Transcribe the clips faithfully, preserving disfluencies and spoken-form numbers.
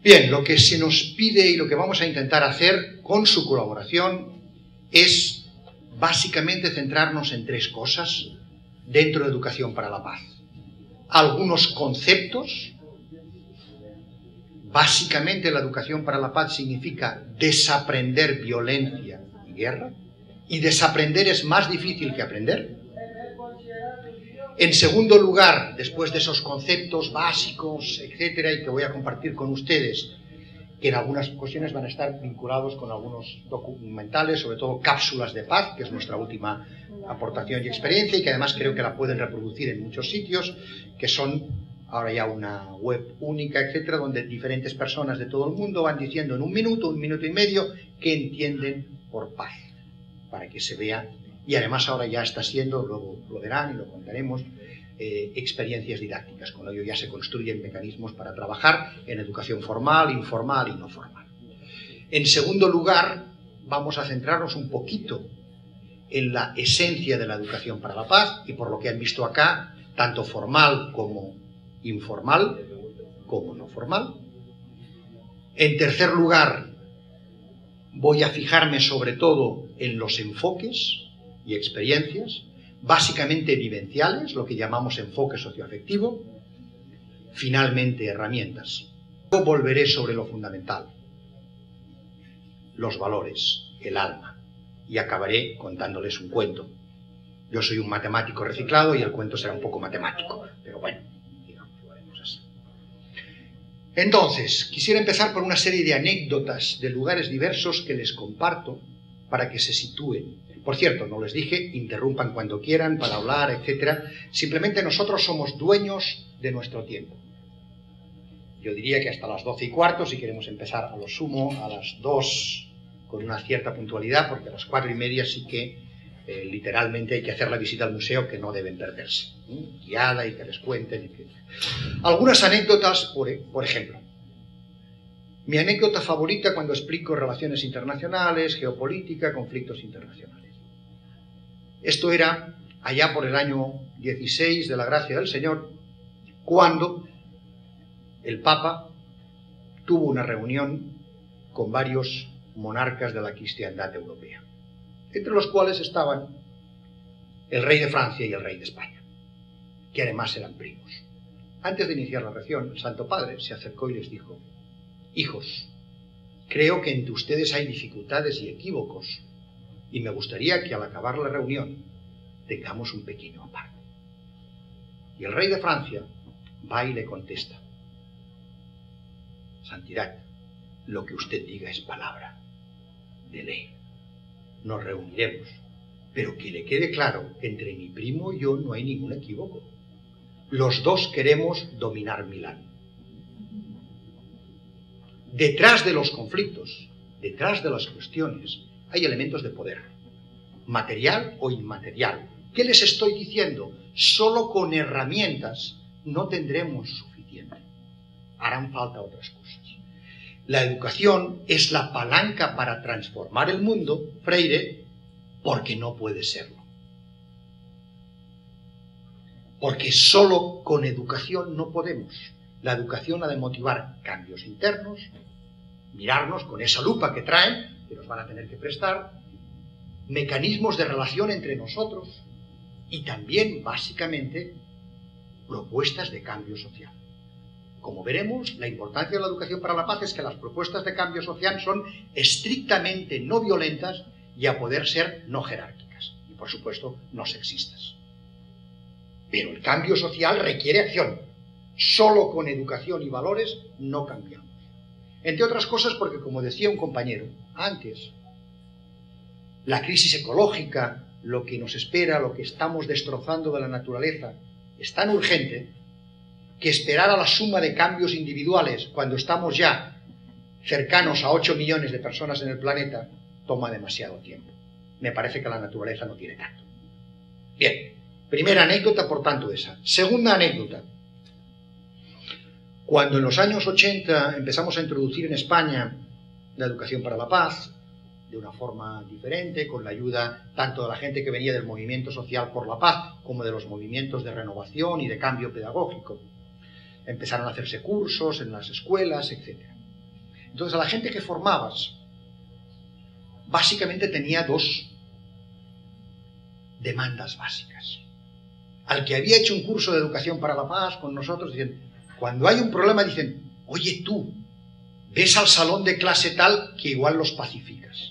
Bien, lo que se nos pide y lo que vamos a intentar hacer con su colaboración es básicamente centrarnos en tres cosas dentro de Educación para la Paz. Algunos conceptos. Básicamente la Educación para la Paz significa desaprender violencia y guerra, y desaprender es más difícil que aprender. En segundo lugar, después de esos conceptos básicos, etcétera, y que voy a compartir con ustedes, que en algunas ocasiones van a estar vinculados con algunos documentales, sobre todo Cápsulas de Paz, que es nuestra última aportación y experiencia, y que además creo que la pueden reproducir en muchos sitios, que son ahora ya una web única, etcétera, donde diferentes personas de todo el mundo van diciendo en un minuto, un minuto y medio, qué entienden por paz, para que se vea. Y además ahora ya está siendo, luego lo verán y lo contaremos, eh, experiencias didácticas. Con ello ya se construyen mecanismos para trabajar en educación formal, informal y no formal. En segundo lugar, vamos a centrarnos un poquito en la esencia de la Educación para la Paz, y por lo que han visto acá, tanto formal como informal, como no formal. En tercer lugar, voy a fijarme sobre todo en los enfoques y experiencias, básicamente vivenciales, lo que llamamos enfoque socioafectivo. Finalmente, herramientas. Luego volveré sobre lo fundamental, los valores, el alma, y acabaré contándoles un cuento. Yo soy un matemático reciclado y el cuento será un poco matemático, pero bueno, digamos, lo haremos así. Entonces, quisiera empezar por una serie de anécdotas de lugares diversos que les comparto para que se sitúen. Por cierto, no les dije, interrumpan cuando quieran para hablar, etcétera. Simplemente nosotros somos dueños de nuestro tiempo. Yo diría que hasta las doce y cuarto, si queremos empezar a lo sumo, a las dos con una cierta puntualidad, porque a las cuatro y media sí que eh, literalmente hay que hacer la visita al museo, que no deben perderse, ¿eh? Guiada y que les cuenten, etcétera. Algunas anécdotas, por, por ejemplo. Mi anécdota favorita cuando explico relaciones internacionales, geopolítica, conflictos internacionales. Esto era allá por el año dieciséis de la gracia del Señor, cuando el Papa tuvo una reunión con varios monarcas de la cristiandad europea, entre los cuales estaban el rey de Francia y el rey de España, que además eran primos. Antes de iniciar la reunión, el Santo Padre se acercó y les dijo: hijos, creo que entre ustedes hay dificultades y equívocos, y me gustaría que al acabar la reunión tengamos un pequeño aparte. Y el rey de Francia va y le contesta: Santidad, lo que usted diga es palabra de ley. Nos reuniremos, pero que le quede claro que entre mi primo y yo no hay ningún equívoco. Los dos queremos dominar Milán. Detrás de los conflictos, detrás de las cuestiones, hay elementos de poder, material o inmaterial. ¿Qué les estoy diciendo? Solo con herramientas no tendremos suficiente. Harán falta otras cosas. La educación es la palanca para transformar el mundo, Freire, porque no puede serlo. Porque solo con educación no podemos. La educación ha de motivar cambios internos, mirarnos con esa lupa que traen, que nos van a tener que prestar, mecanismos de relación entre nosotros y también, básicamente, propuestas de cambio social. Como veremos, la importancia de la Educación para la Paz es que las propuestas de cambio social son estrictamente no violentas y a poder ser no jerárquicas y, por supuesto, no sexistas. Pero el cambio social requiere acción. Solo con educación y valores no cambiamos. Entre otras cosas porque, como decía un compañero antes, la crisis ecológica, lo que nos espera, lo que estamos destrozando de la naturaleza, es tan urgente que esperar a la suma de cambios individuales cuando estamos ya cercanos a ocho millones de personas en el planeta toma demasiado tiempo. Me parece que la naturaleza no tiene tanto. Bien, primera anécdota, por tanto, esa. Segunda anécdota. Cuando en los años ochenta empezamos a introducir en España la Educación para la Paz, de una forma diferente, con la ayuda tanto de la gente que venía del movimiento social por la paz, como de los movimientos de renovación y de cambio pedagógico. Empezaron a hacerse cursos en las escuelas, etcétera. Entonces, a la gente que formabas, básicamente tenía dos demandas básicas. Al que había hecho un curso de educación para la paz con nosotros, dicen, cuando hay un problema, dicen, oye tú, ves al salón de clase tal que igual los pacificas.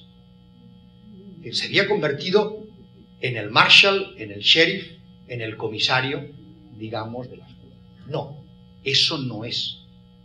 Que se había convertido en el marshal, en el sheriff, en el comisario, digamos, de la escuela. No, eso no es.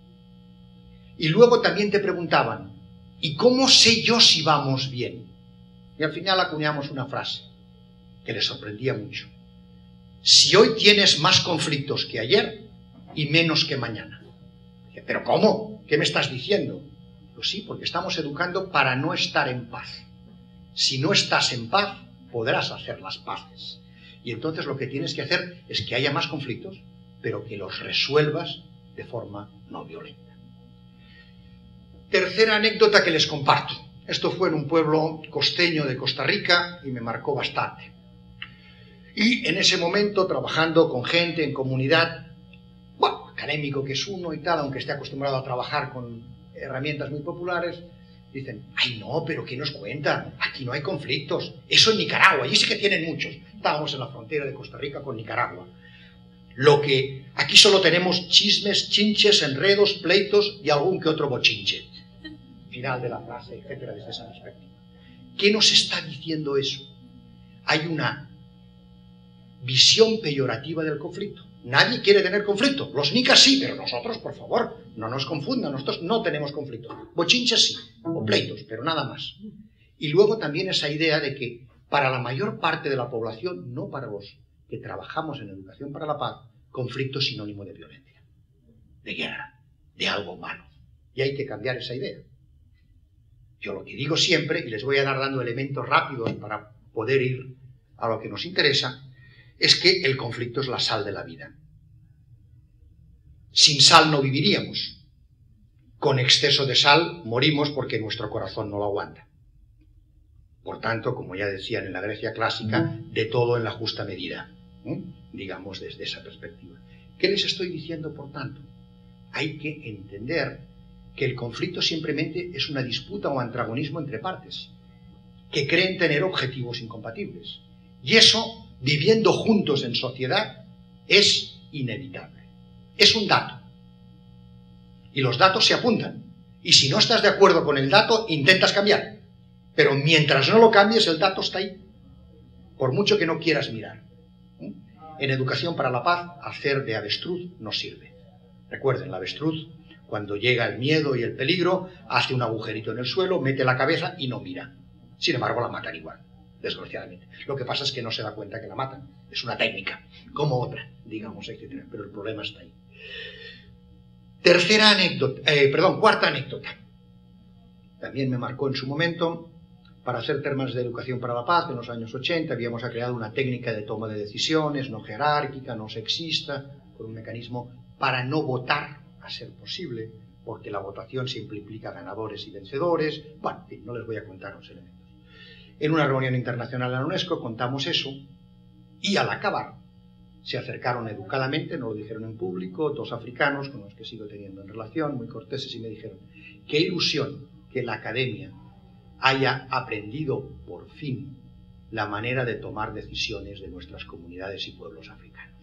Y luego también te preguntaban, ¿y cómo sé yo si vamos bien? Y al final acuñamos una frase que les sorprendía mucho. Si hoy tienes más conflictos que ayer y menos que mañana. Dije, ¿pero cómo? ¿Qué me estás diciendo? Pues sí, porque estamos educando para no estar en paz. Si no estás en paz, podrás hacer las paces. Y entonces lo que tienes que hacer es que haya más conflictos, pero que los resuelvas de forma no violenta. Tercera anécdota que les comparto. Esto fue en un pueblo costeño de Costa Rica y me marcó bastante. Y en ese momento, trabajando con gente en comunidad, bueno, académico que es uno y tal, aunque esté acostumbrado a trabajar con herramientas muy populares, dicen, ay no, pero ¿qué nos cuenta? Aquí no hay conflictos. Eso en Nicaragua, allí sí que tienen muchos. Estábamos en la frontera de Costa Rica con Nicaragua. Lo que aquí solo tenemos chismes, chinches, enredos, pleitos y algún que otro bochinche. Final de la frase, etcétera, desde esa perspectiva. ¿Qué nos está diciendo eso? Hay una visión peyorativa del conflicto. Nadie quiere tener conflicto. Los nicas sí, pero nosotros, por favor, no nos confundan. Nosotros no tenemos conflicto. Bochinches sí, o pleitos, pero nada más. Y luego también esa idea de que para la mayor parte de la población, no para los que trabajamos en educación para la paz, conflicto es sinónimo de violencia, de guerra, de algo malo. Y hay que cambiar esa idea. Yo lo que digo siempre, y les voy a dar dando elementos rápidos para poder ir a lo que nos interesa, es que el conflicto es la sal de la vida. Sin sal no viviríamos. Con exceso de sal morimos porque nuestro corazón no lo aguanta. Por tanto, como ya decían en la Grecia clásica, de todo en la justa medida. ¿eh? Digamos desde esa perspectiva. ¿Qué les estoy diciendo, por tanto? Hay que entender que el conflicto simplemente es una disputa o antagonismo entre partes, que creen tener objetivos incompatibles. Y eso, viviendo juntos en sociedad, es inevitable. Es un dato. Y los datos se apuntan. Y si no estás de acuerdo con el dato, intentas cambiar. Pero mientras no lo cambies, el dato está ahí. Por mucho que no quieras mirar. ¿Eh? En Educación para la Paz, hacer de avestruz no sirve. Recuerden, la avestruz, cuando llega el miedo y el peligro, hace un agujerito en el suelo, mete la cabeza y no mira. Sin embargo, la matan igual, desgraciadamente. Lo que pasa es que no se da cuenta que la matan. Es una técnica, como otra, digamos, etcétera. Pero el problema está ahí. Tercera anécdota, eh, perdón, cuarta anécdota. También me marcó en su momento, para hacer temas de educación para la paz, en los años ochenta, habíamos creado una técnica de toma de decisiones, no jerárquica, no sexista, con un mecanismo para no votar, a ser posible, porque la votación siempre implica ganadores y vencedores. Bueno, en fin, no les voy a contar los elementos. En una reunión internacional en la UNESCO contamos eso, y al acabar se acercaron educadamente, no lo dijeron en público, dos africanos con los que sigo teniendo en relación, muy corteses, y me dijeron, qué ilusión que la academia haya aprendido por fin la manera de tomar decisiones de nuestras comunidades y pueblos africanos.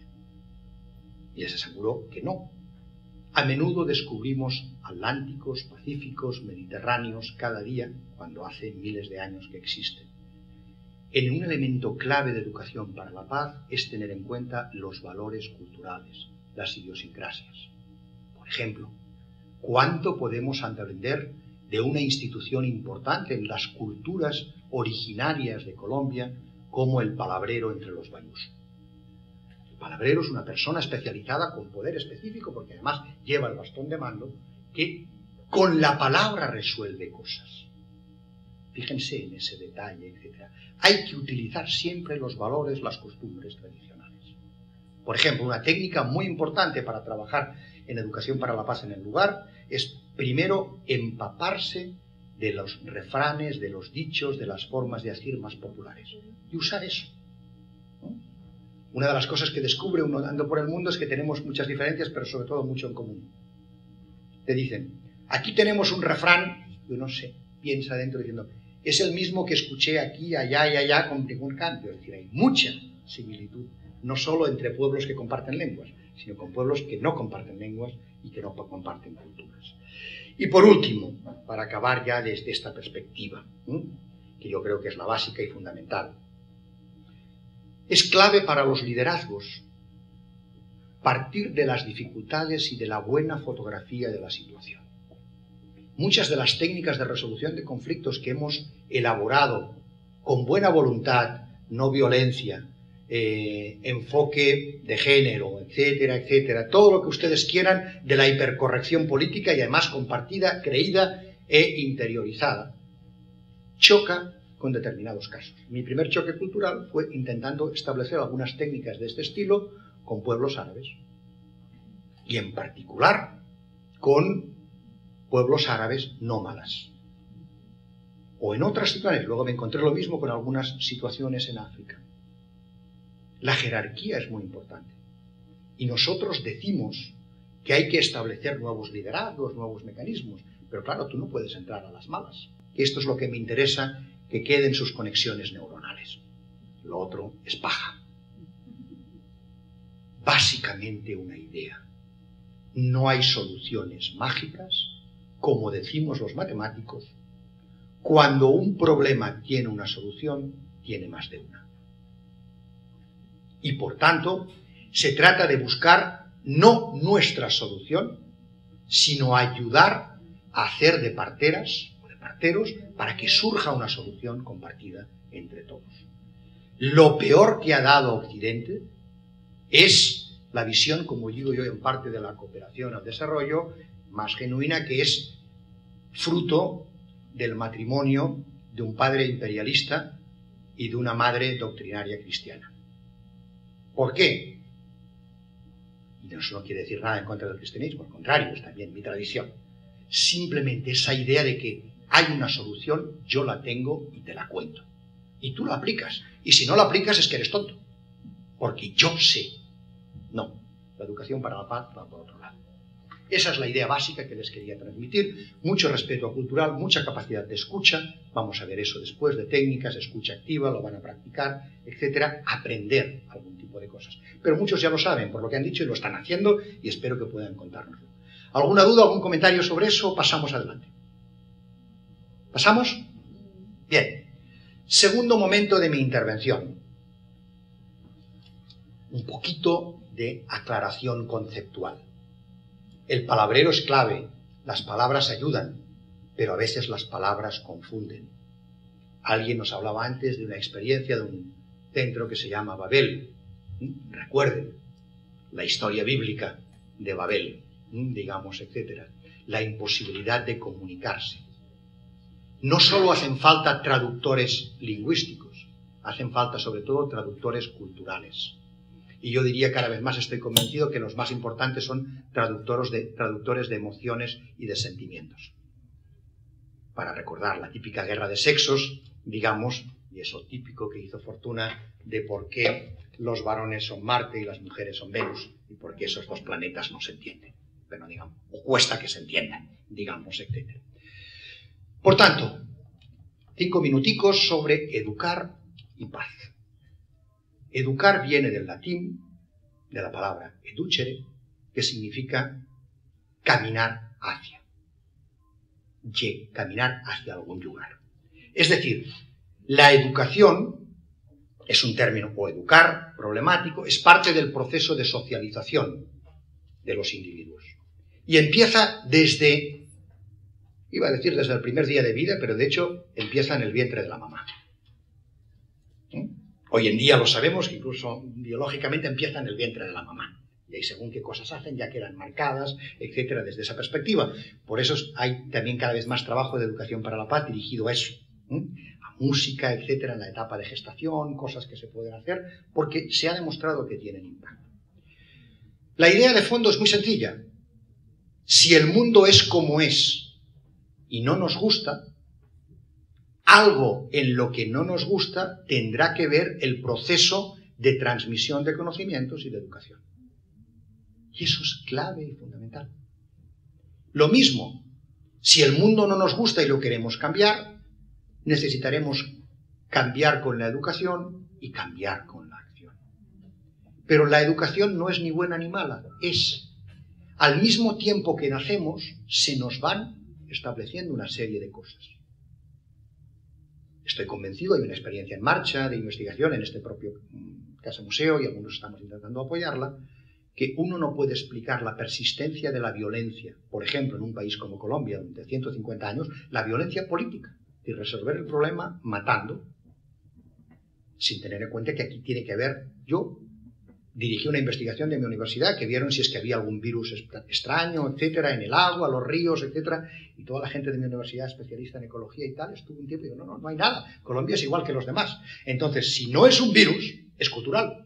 Y les aseguró que no. A menudo descubrimos atlánticos, pacíficos, mediterráneos cada día, cuando hace miles de años que existen. En un elemento clave de educación para la paz es tener en cuenta los valores culturales, las idiosincrasias. Por ejemplo, ¿cuánto podemos aprender de una institución importante en las culturas originarias de Colombia como el palabrero entre los bayús? El palabrero es una persona especializada con poder específico, porque además lleva el bastón de mando, que con la palabra resuelve cosas. Fíjense en ese detalle, etcétera. Hay que utilizar siempre los valores, las costumbres tradicionales. Por ejemplo, una técnica muy importante para trabajar en educación para la paz en el lugar es primero empaparse de los refranes, de los dichos, de las formas de decir más populares y usar eso. ¿no? Una de las cosas que descubre uno andando por el mundo es que tenemos muchas diferencias, pero sobre todo mucho en común. Te dicen, Aquí tenemos un refrán, yo no sé, piensa dentro diciendo, es el mismo que escuché aquí, allá y allá con ningún cambio. Es decir, hay mucha similitud, no solo entre pueblos que comparten lenguas, sino con pueblos que no comparten lenguas y que no comparten culturas. Y por último, para acabar ya desde esta perspectiva, ¿eh? que yo creo que es la básica y fundamental, es clave para los liderazgos partir de las dificultades y de la buena fotografía de la situación. Muchas de las técnicas de resolución de conflictos que hemos elaborado con buena voluntad, no violencia, eh, enfoque de género, etcétera, etcétera, todo lo que ustedes quieran de la hipercorrección política y además compartida, creída e interiorizada, choca con determinados casos. Mi primer choque cultural fue intentando establecer algunas técnicas de este estilo con pueblos árabes y en particular con pueblos árabes nómadas. O en otras situaciones, luego me encontré lo mismo con algunas situaciones en África. La jerarquía es muy importante. Y nosotros decimos que hay que establecer nuevos liderazgos, nuevos mecanismos, pero claro, tú no puedes entrar a las malas. Esto es lo que me interesa, que queden sus conexiones neuronales. Lo otro es paja. Básicamente una idea. No hay soluciones mágicas, como decimos los matemáticos. Cuando un problema tiene una solución, tiene más de una. Y por tanto, se trata de buscar no nuestra solución, sino ayudar a hacer de parteras o de parteros para que surja una solución compartida entre todos. Lo peor que ha dado Occidente es la visión, como digo yo, en parte de la cooperación al desarrollo, más genuina, que es fruto del matrimonio de un padre imperialista y de una madre doctrinaria cristiana. ¿Por qué? Y eso no quiere decir nada en contra del cristianismo, al contrario, es también mi tradición. Simplemente esa idea de que hay una solución, yo la tengo y te la cuento. Y tú la aplicas. Y si no la aplicas es que eres tonto. Porque yo sé. No, la educación para la paz va por otro lado. Esa es la idea básica que les quería transmitir. Mucho respeto cultural, mucha capacidad de escucha. Vamos a ver eso después, de técnicas, escucha activa, lo van a practicar, etcétera. Aprender algún tipo de cosas. Pero muchos ya lo saben por lo que han dicho y lo están haciendo y espero que puedan contárnoslo. ¿Alguna duda, algún comentario sobre eso? Pasamos adelante. ¿Pasamos? Bien. Segundo momento de mi intervención. Un poquito de aclaración conceptual. El palabrero es clave, las palabras ayudan, pero a veces las palabras confunden. Alguien nos hablaba antes de una experiencia de un centro que se llama Babel. Recuerden la historia bíblica de Babel, digamos, etcétera. La imposibilidad de comunicarse. No solo hacen falta traductores lingüísticos, hacen falta sobre todo traductores culturales. Y yo diría, cada vez más estoy convencido, que los más importantes son traductores de, traductores de emociones y de sentimientos. Para recordar la típica guerra de sexos, digamos, y eso típico que hizo Fortuna, de por qué los varones son Marte y las mujeres son Venus, y por qué esos dos planetas no se entienden, pero digamos, o cuesta que se entiendan, digamos, etcétera. Por tanto, cinco minuticos sobre educar y paz. Educar viene del latín, de la palabra educere, que significa caminar hacia. Ye, caminar hacia algún lugar. Es decir, la educación es un término, o educar, problemático, es parte del proceso de socialización de los individuos. Y empieza desde, iba a decir desde el primer día de vida, pero de hecho empieza en el vientre de la mamá. ¿Eh? Hoy en día lo sabemos, que incluso biológicamente empieza en el vientre de la mamá. Y ahí según qué cosas hacen, ya quedan marcadas, etcétera, desde esa perspectiva. Por eso hay también cada vez más trabajo de educación para la paz dirigido a eso. ¿eh? A música, etcétera, en la etapa de gestación, cosas que se pueden hacer, porque se ha demostrado que tienen impacto. La idea de fondo es muy sencilla. Si el mundo es como es y no nos gusta, algo en lo que no nos gusta tendrá que ver el proceso de transmisión de conocimientos y de educación. Y eso es clave y fundamental. Lo mismo, Si el mundo no nos gusta y lo queremos cambiar, necesitaremos cambiar con la educación y cambiar con la acción. Pero la educación no es ni buena ni mala, es, al mismo tiempo que nacemos, se nos van estableciendo una serie de cosas. Estoy convencido, hay una experiencia en marcha de investigación en este propio Casa Museo y algunos estamos intentando apoyarla, que uno no puede explicar la persistencia de la violencia, por ejemplo, en un país como Colombia, de ciento cincuenta años, la violencia política, y resolver el problema matando, sin tener en cuenta que aquí tiene que haber, yo dirigí una investigación de mi universidad que vieron si es que había algún virus extraño, etcétera, en el agua, los ríos, etcétera, y toda la gente de mi universidad especialista en ecología y tal, estuvo un tiempo y dijo, no, no, no hay nada, Colombia es igual que los demás. Entonces, si no es un virus, es cultural,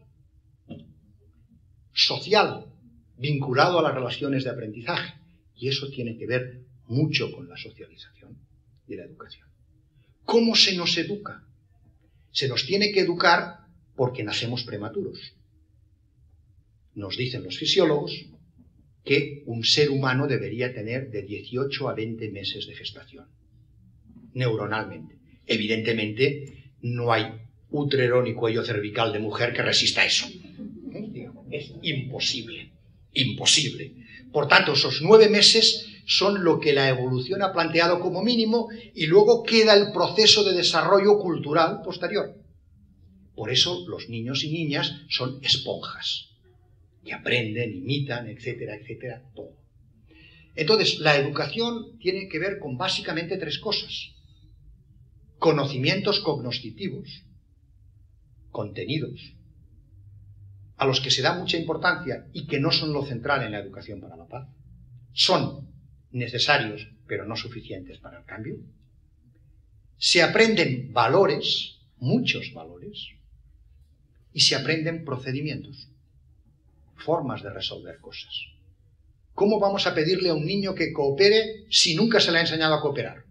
social, vinculado a las relaciones de aprendizaje, y eso tiene que ver mucho con la socialización y la educación. ¿Cómo se nos educa? Se nos tiene que educar porque nacemos prematuros. Nos dicen los fisiólogos que un ser humano debería tener de dieciocho a veinte meses de gestación, neuronalmente. Evidentemente, no hay útero ni cuello cervical de mujer que resista eso. Es imposible, imposible. Por tanto, esos nueve meses son lo que la evolución ha planteado como mínimo y luego queda el proceso de desarrollo cultural posterior. Por eso los niños y niñas son esponjas, que aprenden, imitan, etcétera, etcétera, todo. Entonces, la educación tiene que ver con básicamente tres cosas. Conocimientos cognoscitivos, contenidos, a los que se da mucha importancia y que no son lo central en la educación para la paz. Son necesarios, pero no suficientes para el cambio. Se aprenden valores, muchos valores, y se aprenden procedimientos, formas de resolver cosas. ¿Cómo vamos a pedirle a un niño que coopere si nunca se le ha enseñado a cooperar?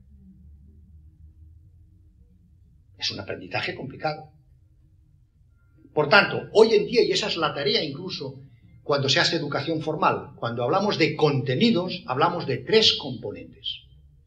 Es un aprendizaje complicado. Por tanto, hoy en día, y esa es la tarea incluso cuando se hace educación formal, cuando hablamos de contenidos, hablamos de tres componentes.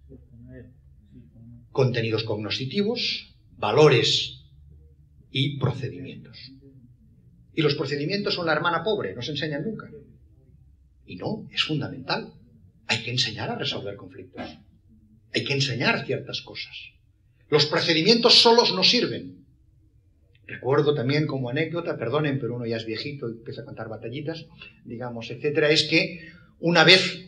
Contenidos cognoscitivos, valores y procedimientos. Y los procedimientos son la hermana pobre, no se enseñan nunca. Y no, es fundamental. Hay que enseñar a resolver conflictos. Hay que enseñar ciertas cosas. Los procedimientos solos no sirven. Recuerdo también como anécdota, perdonen, pero uno ya es viejito y empieza a contar batallitas, digamos, etcétera, es que una vez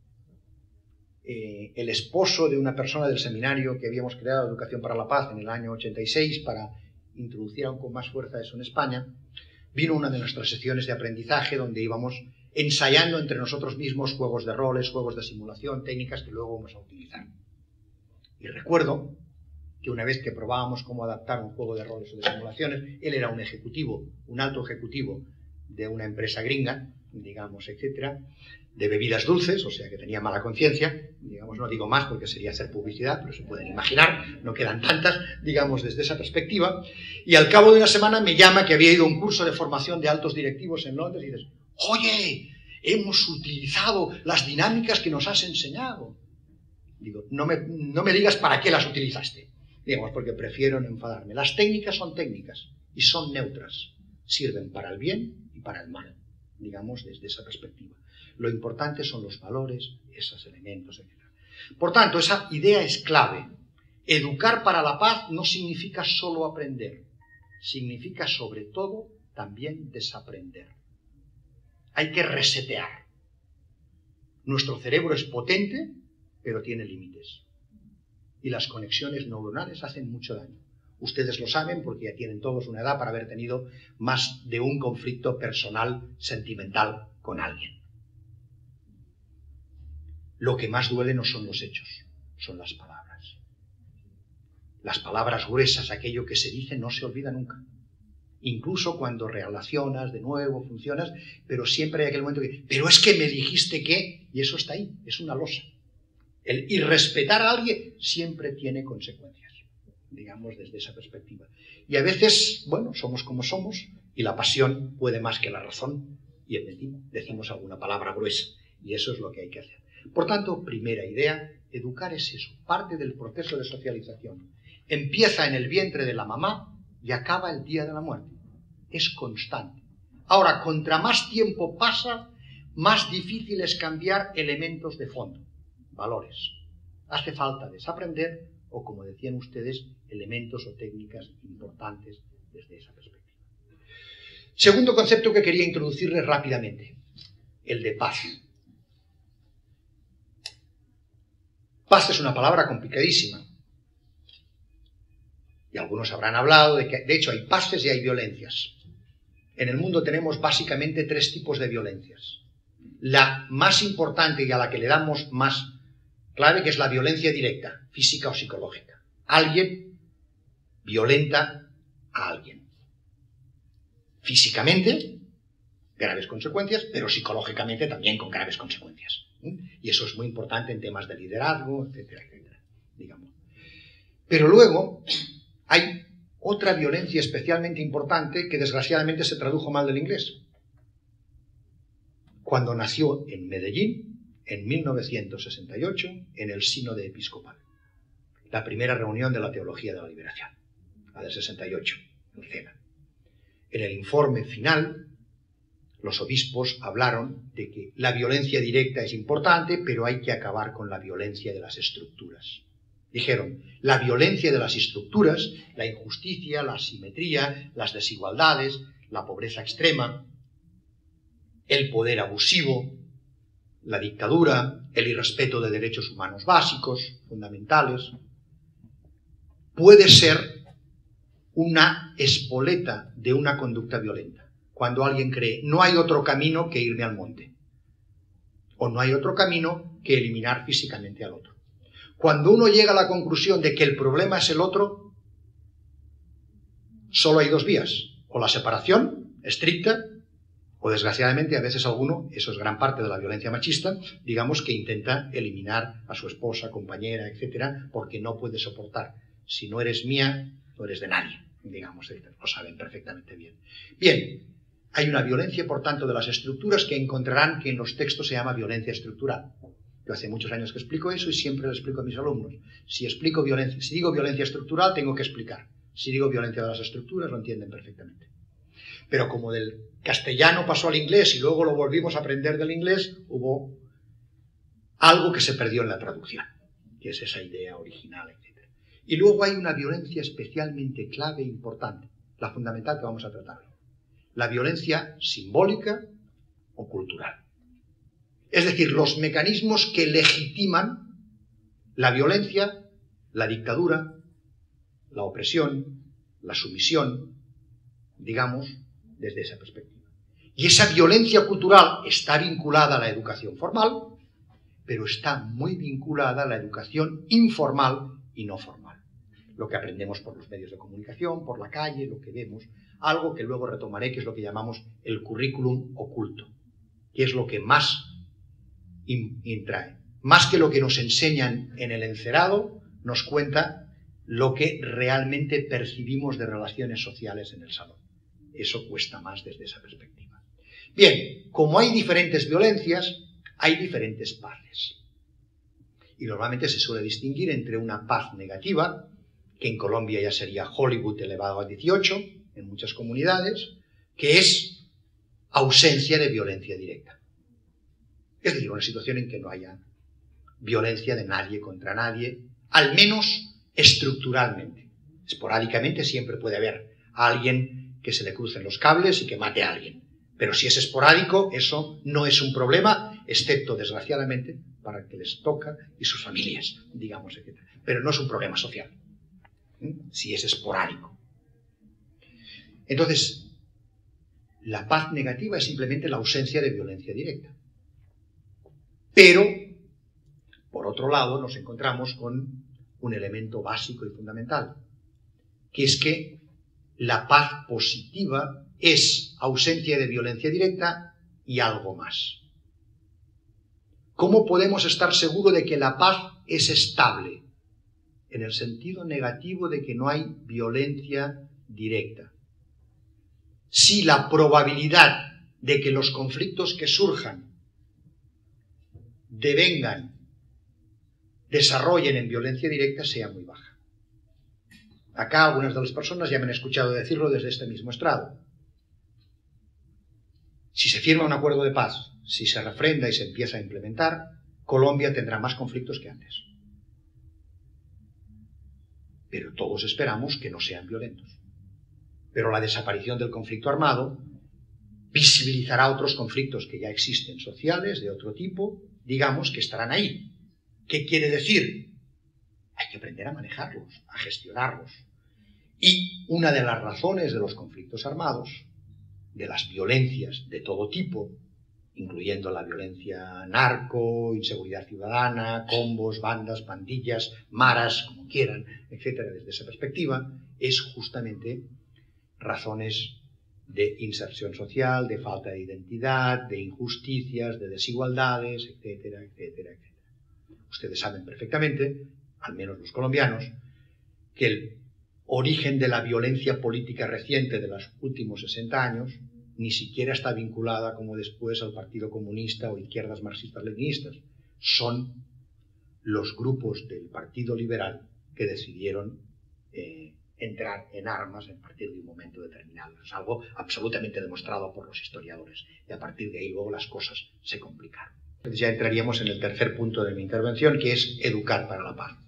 eh, el esposo de una persona del seminario que habíamos creado, Educación para la Paz, en el año ochenta y seis, para introducir aún con más fuerza eso en España, vino a una de nuestras sesiones de aprendizaje donde íbamos ensayando entre nosotros mismos juegos de roles, juegos de simulación, técnicas que luego vamos a utilizar. Y recuerdo que una vez que probábamos cómo adaptar un juego de roles o de simulaciones, él era un ejecutivo, un alto ejecutivo de una empresa gringa, digamos, etcétera, de bebidas dulces, o sea que tenía mala conciencia, digamos, no digo más porque sería hacer publicidad, pero se pueden imaginar, no quedan tantas, digamos, desde esa perspectiva, y al cabo de una semana me llama que había ido a un curso de formación de altos directivos en Londres y dices, oye, hemos utilizado las dinámicas que nos has enseñado. Digo, no me, no me digas para qué las utilizaste. Digamos, porque prefiero no enfadarme. Las técnicas son técnicas y son neutras. Sirven para el bien y para el mal, digamos, desde esa perspectiva. Lo importante son los valores, esos elementos, etcétera. Por tanto, esa idea es clave. Educar para la paz no significa solo aprender. Significa, sobre todo, también desaprender. Hay que resetear. Nuestro cerebro es potente, pero tiene límites. Y las conexiones neuronales hacen mucho daño. Ustedes lo saben porque ya tienen todos una edad para haber tenido más de un conflicto personal, sentimental con alguien. Lo que más duele no son los hechos, son las palabras. Las palabras gruesas, aquello que se dice, no se olvida nunca. Incluso cuando relacionas de nuevo, funcionas, pero siempre hay aquel momento que, pero es que me dijiste que, y eso está ahí, es una losa. El irrespetar a alguien siempre tiene consecuencias, digamos, desde esa perspectiva. Y a veces, bueno, somos como somos, y la pasión puede más que la razón, y decimos alguna palabra gruesa, y eso es lo que hay que hacer. Por tanto, primera idea, educar es eso, parte del proceso de socialización. Empieza en el vientre de la mamá y acaba el día de la muerte. Es constante. Ahora, contra más tiempo pasa, más difícil es cambiar elementos de fondo, valores. Hace falta desaprender, o como decían ustedes, elementos o técnicas importantes desde esa perspectiva. Segundo concepto que quería introducirles rápidamente, el de paz. Paz es una palabra complicadísima. Y algunos habrán hablado de que, de hecho, hay paces y hay violencias. En el mundo tenemos básicamente tres tipos de violencias. La más importante y a la que le damos más clave, que es la violencia directa, física o psicológica. Alguien violenta a alguien. Físicamente, graves consecuencias, pero psicológicamente también con graves consecuencias. Y eso es muy importante en temas de liderazgo, etcétera, etcétera, digamos. Pero luego hay otra violencia especialmente importante que desgraciadamente se tradujo mal del inglés. Cuando nació en Medellín, en mil novecientos sesenta y ocho, en el Sínodo Episcopal. La primera reunión de la Teología de la Liberación, la del sesenta y ocho, en Cena. En el informe final, los obispos hablaron de que la violencia directa es importante, pero hay que acabar con la violencia de las estructuras. Dijeron, la violencia de las estructuras, la injusticia, la asimetría, las desigualdades, la pobreza extrema, el poder abusivo, la dictadura, el irrespeto de derechos humanos básicos, fundamentales, puede ser una espoleta de una conducta violenta. Cuando alguien cree, no hay otro camino que irme al monte. O no hay otro camino que eliminar físicamente al otro. Cuando uno llega a la conclusión de que el problema es el otro, solo hay dos vías. O la separación estricta, o desgraciadamente a veces alguno, eso es gran parte de la violencia machista, digamos que intenta eliminar a su esposa, compañera, etcétera, porque no puede soportar. Si no eres mía, no eres de nadie, digamos, lo saben perfectamente bien. Bien, hay una violencia, por tanto, de las estructuras que encontrarán que en los textos se llama violencia estructural. Yo hace muchos años que explico eso y siempre lo explico a mis alumnos. Si explico violencia, si digo violencia estructural, tengo que explicar. Si digo violencia de las estructuras, lo entienden perfectamente. Pero como del castellano pasó al inglés y luego lo volvimos a aprender del inglés, hubo algo que se perdió en la traducción, que es esa idea original, etcétera. Y luego hay una violencia especialmente clave e importante, la fundamental que vamos a tratar. La violencia simbólica o cultural. Es decir, los mecanismos que legitiman la violencia, la dictadura, la opresión, la sumisión, digamos, desde esa perspectiva. Y esa violencia cultural está vinculada a la educación formal, pero está muy vinculada a la educación informal y no formal. Lo que aprendemos por los medios de comunicación, por la calle, lo que vemos, algo que luego retomaré, que es lo que llamamos el currículum oculto, que es lo que más intrae. Más que lo que nos enseñan en el encerado, nos cuenta lo que realmente percibimos de relaciones sociales en el salón. Eso cuesta más desde esa perspectiva. Bien, como hay diferentes violencias, hay diferentes paces. Y normalmente se suele distinguir entre una paz negativa, que en Colombia ya sería Hollywood elevado a dieciocho, en muchas comunidades, que es ausencia de violencia directa. Es decir, una situación en que no haya violencia de nadie contra nadie, al menos estructuralmente. Esporádicamente siempre puede haber a alguien que se le crucen los cables y que mate a alguien. Pero si es esporádico, eso no es un problema, excepto, desgraciadamente, para el que les toca y sus familias, digamos, etcétera. Pero no es un problema social, ¿eh? Si es esporádico. Entonces, la paz negativa es simplemente la ausencia de violencia directa. Pero, por otro lado, nos encontramos con un elemento básico y fundamental, que es que la paz positiva es ausencia de violencia directa y algo más. ¿Cómo podemos estar seguros de que la paz es estable? En el sentido negativo de que no hay violencia directa. Si la probabilidad de que los conflictos que surjan devengan, desarrollen en violencia directa sea muy baja. Acá algunas de las personas ya me han escuchado decirlo desde este mismo estrado. Si se firma un acuerdo de paz, si se refrenda y se empieza a implementar, Colombia tendrá más conflictos que antes. Pero todos esperamos que no sean violentos. Pero la desaparición del conflicto armado visibilizará otros conflictos que ya existen, sociales, de otro tipo, digamos, que estarán ahí. ¿Qué quiere decir? Hay que aprender a manejarlos, a gestionarlos. Y una de las razones de los conflictos armados, de las violencias de todo tipo, incluyendo la violencia narco, inseguridad ciudadana, combos, bandas, pandillas, maras, como quieran, etcétera, desde esa perspectiva, es justamente razones de inserción social, de falta de identidad, de injusticias, de desigualdades, etcétera, etcétera, etcétera. Ustedes saben perfectamente, al menos los colombianos, que el origen de la violencia política reciente de los últimos sesenta años ni siquiera está vinculada, como después, al Partido Comunista o izquierdas marxistas-leninistas. Son los grupos del Partido Liberal que decidieron eh, entrar en armas a partir de un momento determinado. Es algo absolutamente demostrado por los historiadores. Y a partir de ahí luego las cosas se complicaron. Entonces ya entraríamos en el tercer punto de mi intervención, que es educar para la paz.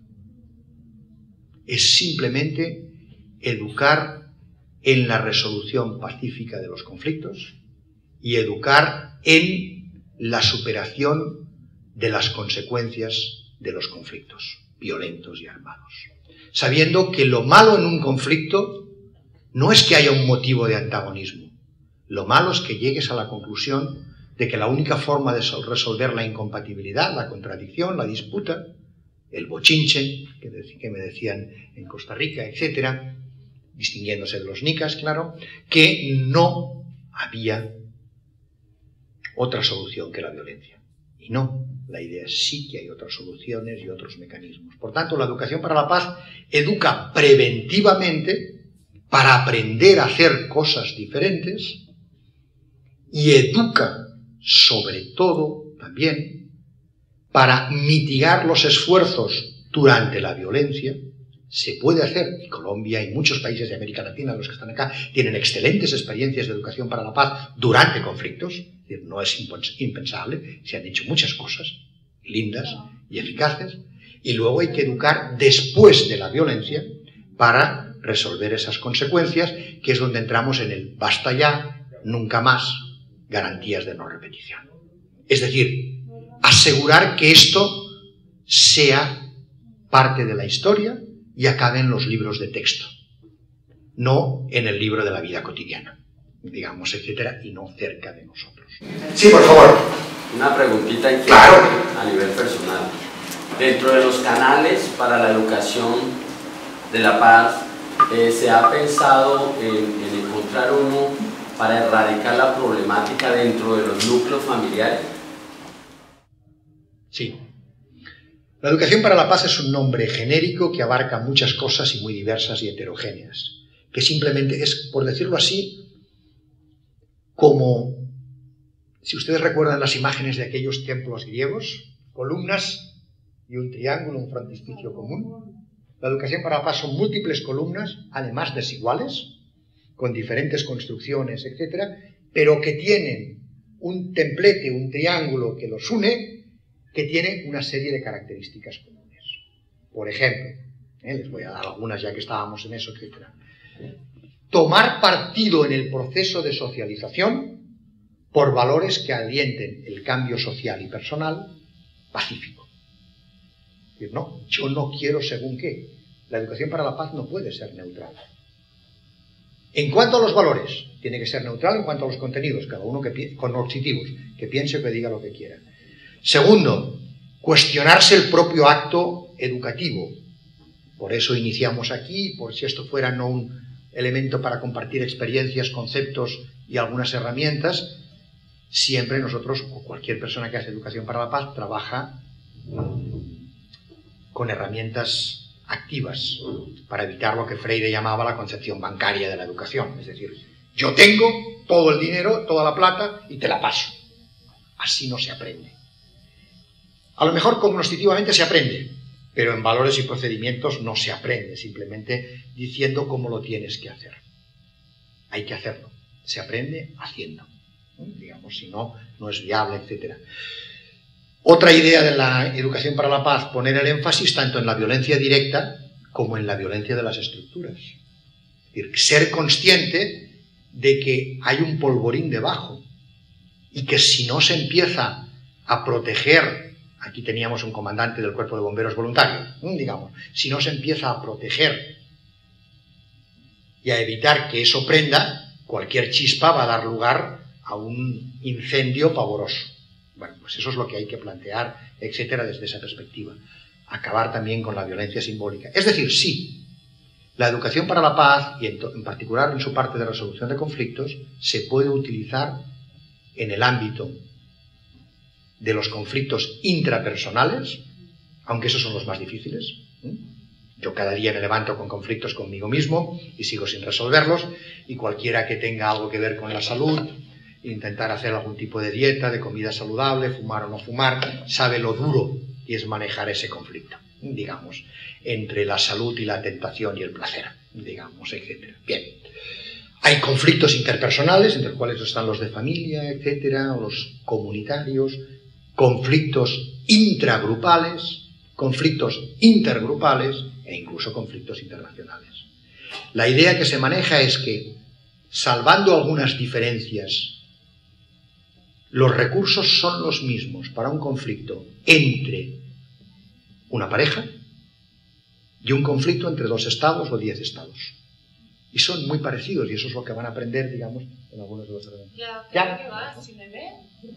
Es simplemente educar en la resolución pacífica de los conflictos y educar en la superación de las consecuencias de los conflictos violentos y armados. Sabiendo que lo malo en un conflicto no es que haya un motivo de antagonismo. Lo malo es que llegues a la conclusión de que la única forma de resolver la incompatibilidad, la contradicción, la disputa, el bochinche, que me decían en Costa Rica, etcétera, distinguiéndose de los nicas, claro, que no había otra solución que la violencia. Y no, la idea es sí que hay otras soluciones y otros mecanismos. Por tanto, la educación para la paz educa preventivamente para aprender a hacer cosas diferentes y educa, sobre todo, también, para mitigar los esfuerzos durante la violencia. Se puede hacer, y Colombia y muchos países de América Latina, los que están acá, tienen excelentes experiencias de educación para la paz durante conflictos, es decir, no es impensable, se han hecho muchas cosas lindas y eficaces, y luego hay que educar después de la violencia para resolver esas consecuencias, que es donde entramos en el basta ya, nunca más, garantías de no repetición. Es decir, asegurar que esto sea parte de la historia y acabe en los libros de texto, no en el libro de la vida cotidiana, digamos, etcétera, y no cerca de nosotros. Sí, por favor. Una preguntita en claro. A nivel personal. Dentro de los canales para la educación de la paz, eh, ¿se ha pensado en, en encontrar uno para erradicar la problemática dentro de los núcleos familiares? Sí. La educación para la paz es un nombre genérico que abarca muchas cosas y muy diversas y heterogéneas, que simplemente es, por decirlo así, como, si ustedes recuerdan las imágenes de aquellos templos griegos, columnas y un triángulo, un frontispicio común. La educación para la paz son múltiples columnas, además desiguales, con diferentes construcciones, etcétera, pero que tienen un templete, un triángulo que los une, que tiene una serie de características comunes. Por ejemplo, ¿eh? les voy a dar algunas ya que estábamos en eso, etcétera. Tomar partido en el proceso de socialización por valores que alienten el cambio social y personal pacífico. Es decir, no, yo no quiero según qué. La educación para la paz no puede ser neutral. En cuanto a los valores, tiene que ser neutral en cuanto a los contenidos, cada uno que cognitivos, que piense o que diga lo que quiera. Segundo, cuestionarse el propio acto educativo. Por eso iniciamos aquí, por si esto fuera no un elemento para compartir experiencias, conceptos y algunas herramientas, siempre nosotros, o cualquier persona que hace educación para la paz, trabaja con herramientas activas para evitar lo que Freire llamaba la concepción bancaria de la educación. Es decir, yo tengo todo el dinero, toda la plata y te la paso. Así no se aprende. A lo mejor cognoscitivamente se aprende, pero en valores y procedimientos no se aprende, simplemente diciendo cómo lo tienes que hacer. Hay que hacerlo. Se aprende haciendo. Digamos, si no, no es viable, etcétera. Otra idea de la educación para la paz, poner el énfasis tanto en la violencia directa como en la violencia de las estructuras. Es decir, ser consciente de que hay un polvorín debajo y que si no se empieza a proteger, aquí teníamos un comandante del cuerpo de bomberos voluntario, digamos, si no se empieza a proteger y a evitar que eso prenda, cualquier chispa va a dar lugar a un incendio pavoroso. Bueno, pues eso es lo que hay que plantear, etcétera, desde esa perspectiva. Acabar también con la violencia simbólica. Es decir, sí, la educación para la paz, y en, en particular en su parte de resolución de conflictos, se puede utilizar en el ámbito de los conflictos intrapersonales, aunque esos son los más difíciles. Yo cada día me levanto con conflictos conmigo mismo y sigo sin resolverlos, y cualquiera que tenga algo que ver con la salud, intentar hacer algún tipo de dieta, de comida saludable, fumar o no fumar, sabe lo duro que es manejar ese conflicto, digamos, entre la salud y la tentación y el placer, digamos, etcétera. Bien, hay conflictos interpersonales, entre los cuales están los de familia, etcétera, o los comunitarios, conflictos intragrupales, conflictos intergrupales e incluso conflictos internacionales. La idea que se maneja es que, salvando algunas diferencias, los recursos son los mismos para un conflicto entre una pareja y un conflicto entre dos estados o diez estados. Y son muy parecidos, y eso es lo que van a aprender, digamos, en algunos de los elementos. Ya, ¿Ya? ¿qué va? ¿Si me ve?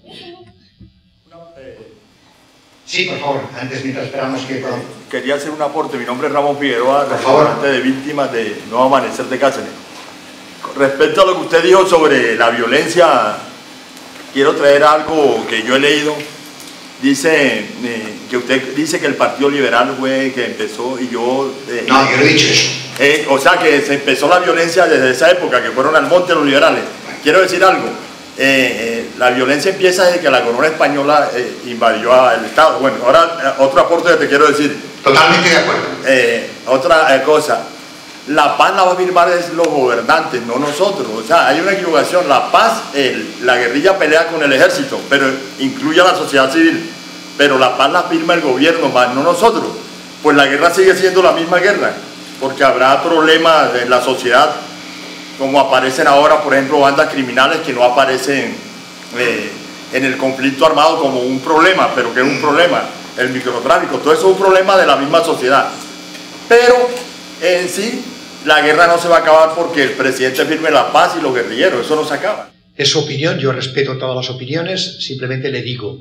Sí, por favor, antes mientras esperamos que... Quería hacer un aporte. Mi nombre es Ramón Figueroa, representante de víctimas de Nuevo Amanecer de Cáceres. Respecto a lo que usted dijo sobre la violencia, quiero traer algo que yo he leído. Dice eh, que usted dice que el Partido Liberal fue que empezó y yo... Eh, no, yo no he dicho eso. Eh, o sea que se empezó la violencia desde esa época, que fueron al monte los liberales. Quiero decir algo. Eh, eh, la violencia empieza desde que la corona española eh, invadió al Estado. Bueno, ahora eh, otro aporte que te quiero decir. Totalmente de acuerdo. Eh, otra eh, cosa. La paz la va a firmar es los gobernantes, no nosotros. O sea, hay una equivocación. La paz, el, la guerrilla pelea con el ejército, pero incluye a la sociedad civil. Pero la paz la firma el gobierno, más no nosotros. Pues la guerra sigue siendo la misma guerra, porque habrá problemas en la sociedad, como aparecen ahora, por ejemplo, bandas criminales que no aparecen eh, en el conflicto armado como un problema, pero que es un problema, el microtráfico. Todo eso es un problema de la misma sociedad. Pero en sí, la guerra no se va a acabar porque el presidente firme la paz y los guerrilleros, eso no se acaba. Es su opinión, yo respeto todas las opiniones, simplemente le digo,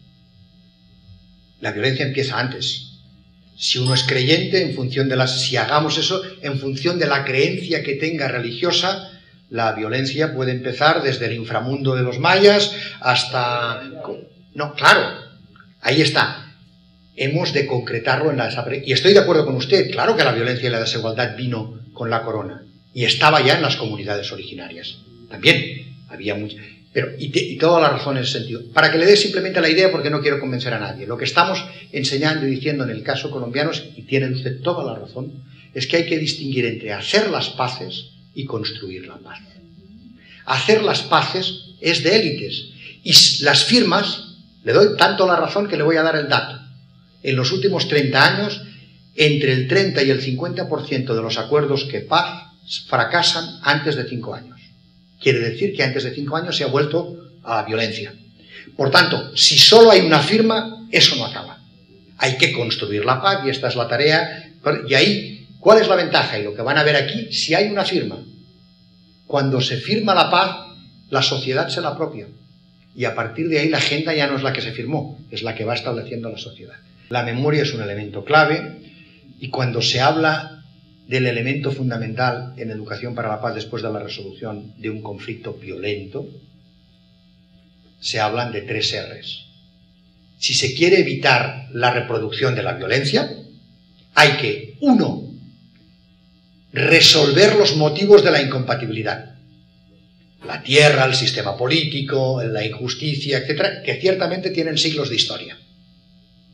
la violencia empieza antes. Si uno es creyente, en función de las, si hagamos eso, en función de la creencia que tenga religiosa, la violencia puede empezar desde el inframundo de los mayas hasta... No, claro, ahí está. Hemos de concretarlo en la desaparición. Y estoy de acuerdo con usted, claro que la violencia y la desigualdad vino con la corona. Y estaba ya en las comunidades originarias. También había mucha... Pero, y, te, y toda la razón en ese sentido. Para que le dé simplemente la idea, porque no quiero convencer a nadie. Lo que estamos enseñando y diciendo en el caso colombiano, y tiene usted toda la razón, es que hay que distinguir entre hacer las paces y construir la paz. Hacer las paces es de élites. Y las firmas, le doy tanto la razón que le voy a dar el dato. En los últimos treinta años, entre el treinta y el cincuenta por ciento de los acuerdos que paz fracasan antes de cinco años. Quiere decir que antes de cinco años se ha vuelto a la violencia. Por tanto, si solo hay una firma, eso no acaba. Hay que construir la paz y esta es la tarea. Y ahí, ¿cuál es la ventaja? Y lo que van a ver aquí, si hay una firma, cuando se firma la paz, la sociedad se la apropia. Y a partir de ahí la agenda ya no es la que se firmó, es la que va estableciendo la sociedad. La memoria es un elemento clave y cuando se habla del elemento fundamental en educación para la paz después de la resolución de un conflicto violento, se hablan de tres erres. Si se quiere evitar la reproducción de la violencia, hay que, uno, resolver los motivos de la incompatibilidad. La tierra, el sistema político, la injusticia, etcétera, que ciertamente tienen siglos de historia.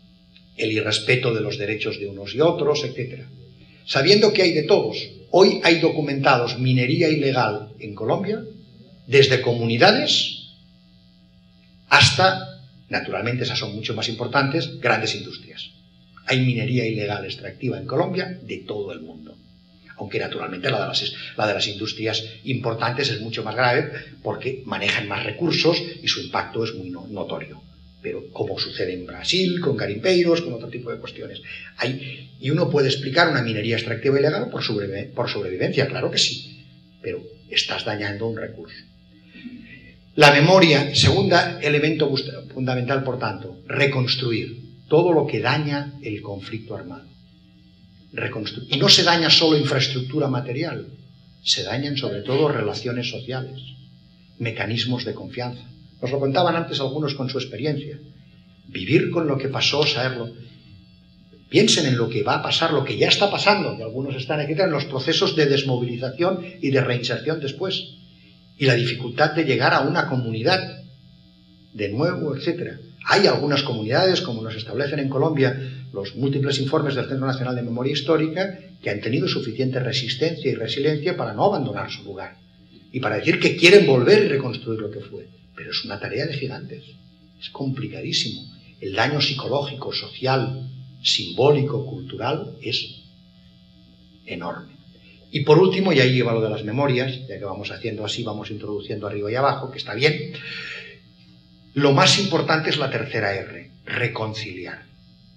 el irrespeto de los derechos de unos y otros, etcétera. Sabiendo que hay de todos, hoy hay documentados minería ilegal en Colombia, desde comunidades hasta, naturalmente esas son mucho más importantes, grandes industrias. Hay minería ilegal extractiva en Colombia de todo el mundo. Aunque naturalmente la de, las, la de las industrias importantes es mucho más grave porque manejan más recursos y su impacto es muy no, notorio. Pero como sucede en Brasil, con garimpeiros, con otro tipo de cuestiones. Hay, y uno puede explicar una minería extractiva ilegal por, sobreviv por sobrevivencia, claro que sí, pero estás dañando un recurso. La memoria, segundo elemento fundamental, por tanto, reconstruir todo lo que daña el conflicto armado. Reconstru- y no se daña solo infraestructura material, se dañan sobre todo relaciones sociales, mecanismos de confianza. Nos lo contaban antes algunos con su experiencia. Vivir con lo que pasó, saberlo. Piensen en lo que va a pasar, lo que ya está pasando, y algunos están aquí en los procesos de desmovilización y de reinserción después. Y la dificultad de llegar a una comunidad, de nuevo, etcétera. Hay algunas comunidades, como nos establecen en Colombia los múltiples informes del Centro Nacional de Memoria Histórica, que han tenido suficiente resistencia y resiliencia para no abandonar su lugar y para decir que quieren volver y reconstruir lo que fue. Pero es una tarea de gigantes, es complicadísimo. El daño psicológico, social, simbólico, cultural es enorme. Y por último, y ahí lleva lo de las memorias, ya que vamos haciendo así, vamos introduciendo arriba y abajo, que está bien. Lo más importante es la tercera R, reconciliar.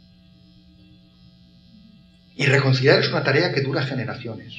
Y reconciliar es una tarea que dura generaciones.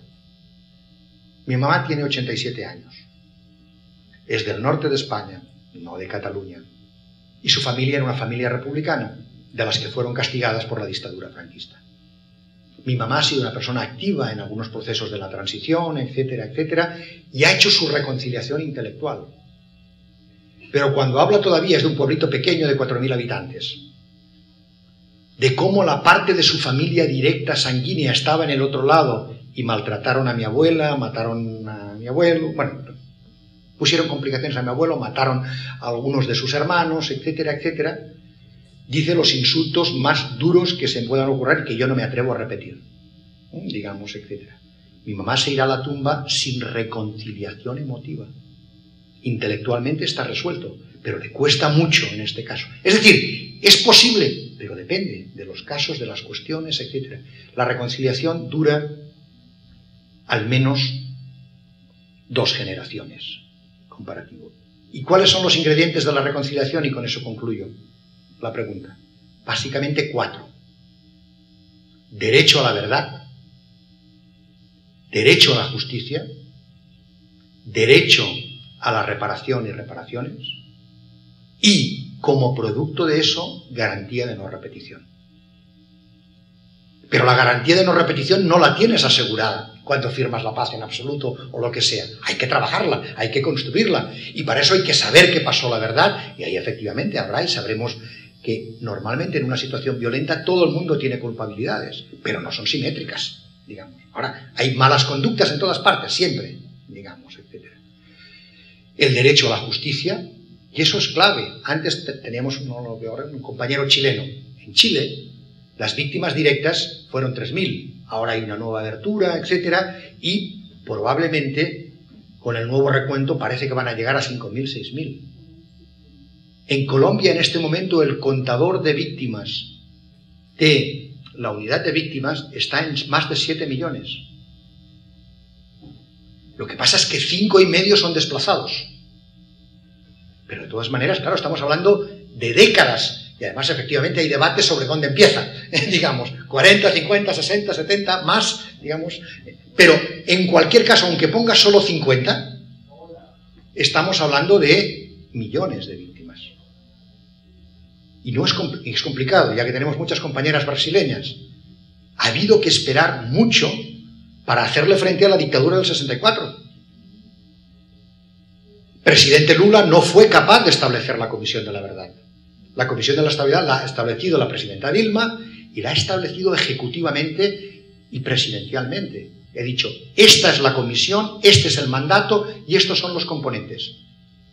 Mi mamá tiene ochenta y siete años. Es del norte de España, no de Cataluña. Y su familia era una familia republicana, de las que fueron castigadas por la dictadura franquista. Mi mamá ha sido una persona activa en algunos procesos de la transición, etcétera, etcétera, y ha hecho su reconciliación intelectual. Pero cuando habla todavía es de un pueblito pequeño de cuatro mil habitantes, de cómo la parte de su familia directa, sanguínea, estaba en el otro lado y maltrataron a mi abuela, mataron a mi abuelo, bueno, pusieron complicaciones a mi abuelo, mataron a algunos de sus hermanos, etcétera, etcétera, dice los insultos más duros que se puedan ocurrir que yo no me atrevo a repetir, digamos, etcétera. Mi mamá se irá a la tumba sin reconciliación emotiva. Intelectualmente está resuelto, pero le cuesta mucho en este caso. Es decir, es posible, pero depende de los casos, de las cuestiones, etcétera. La reconciliación dura al menos dos generaciones, comparativo. ¿Y cuáles son los ingredientes de la reconciliación? Y con eso concluyo la pregunta. Básicamente cuatro. Derecho a la verdad, derecho a la justicia, derecho a la reparación y reparaciones, y, como producto de eso, garantía de no repetición. Pero la garantía de no repetición no la tienes asegurada cuando firmas la paz en absoluto o lo que sea. Hay que trabajarla, hay que construirla, y para eso hay que saber qué pasó la verdad, y ahí efectivamente habrá y sabremos que normalmente en una situación violenta todo el mundo tiene culpabilidades, pero no son simétricas, digamos. Ahora, hay malas conductas en todas partes, siempre, digamos, etcétera. El derecho a la justicia, y eso es clave. Antes teníamos un, un compañero chileno. En Chile, las víctimas directas fueron tres mil. Ahora hay una nueva abertura, etcétera, y probablemente con el nuevo recuento parece que van a llegar a cinco mil, seis mil. En Colombia, en este momento, el contador de víctimas de la unidad de víctimas está en más de siete millones. Lo que pasa es que cinco y medio son desplazados. Pero de todas maneras, claro, estamos hablando de décadas. Y además, efectivamente, hay debates sobre dónde empieza. digamos, cuarenta, cincuenta, sesenta, setenta, más, digamos. Pero, en cualquier caso, aunque ponga solo cincuenta, estamos hablando de millones de víctimas. Y no es, compl- es complicado, ya que tenemos muchas compañeras brasileñas. Ha habido que esperar mucho para hacerle frente a la dictadura del sesenta y cuatro. Presidente Lula no fue capaz de establecer la Comisión de la Verdad. La Comisión de la Estabilidad la ha establecido la presidenta Dilma y la ha establecido ejecutivamente y presidencialmente. He dicho, esta es la comisión, este es el mandato y estos son los componentes.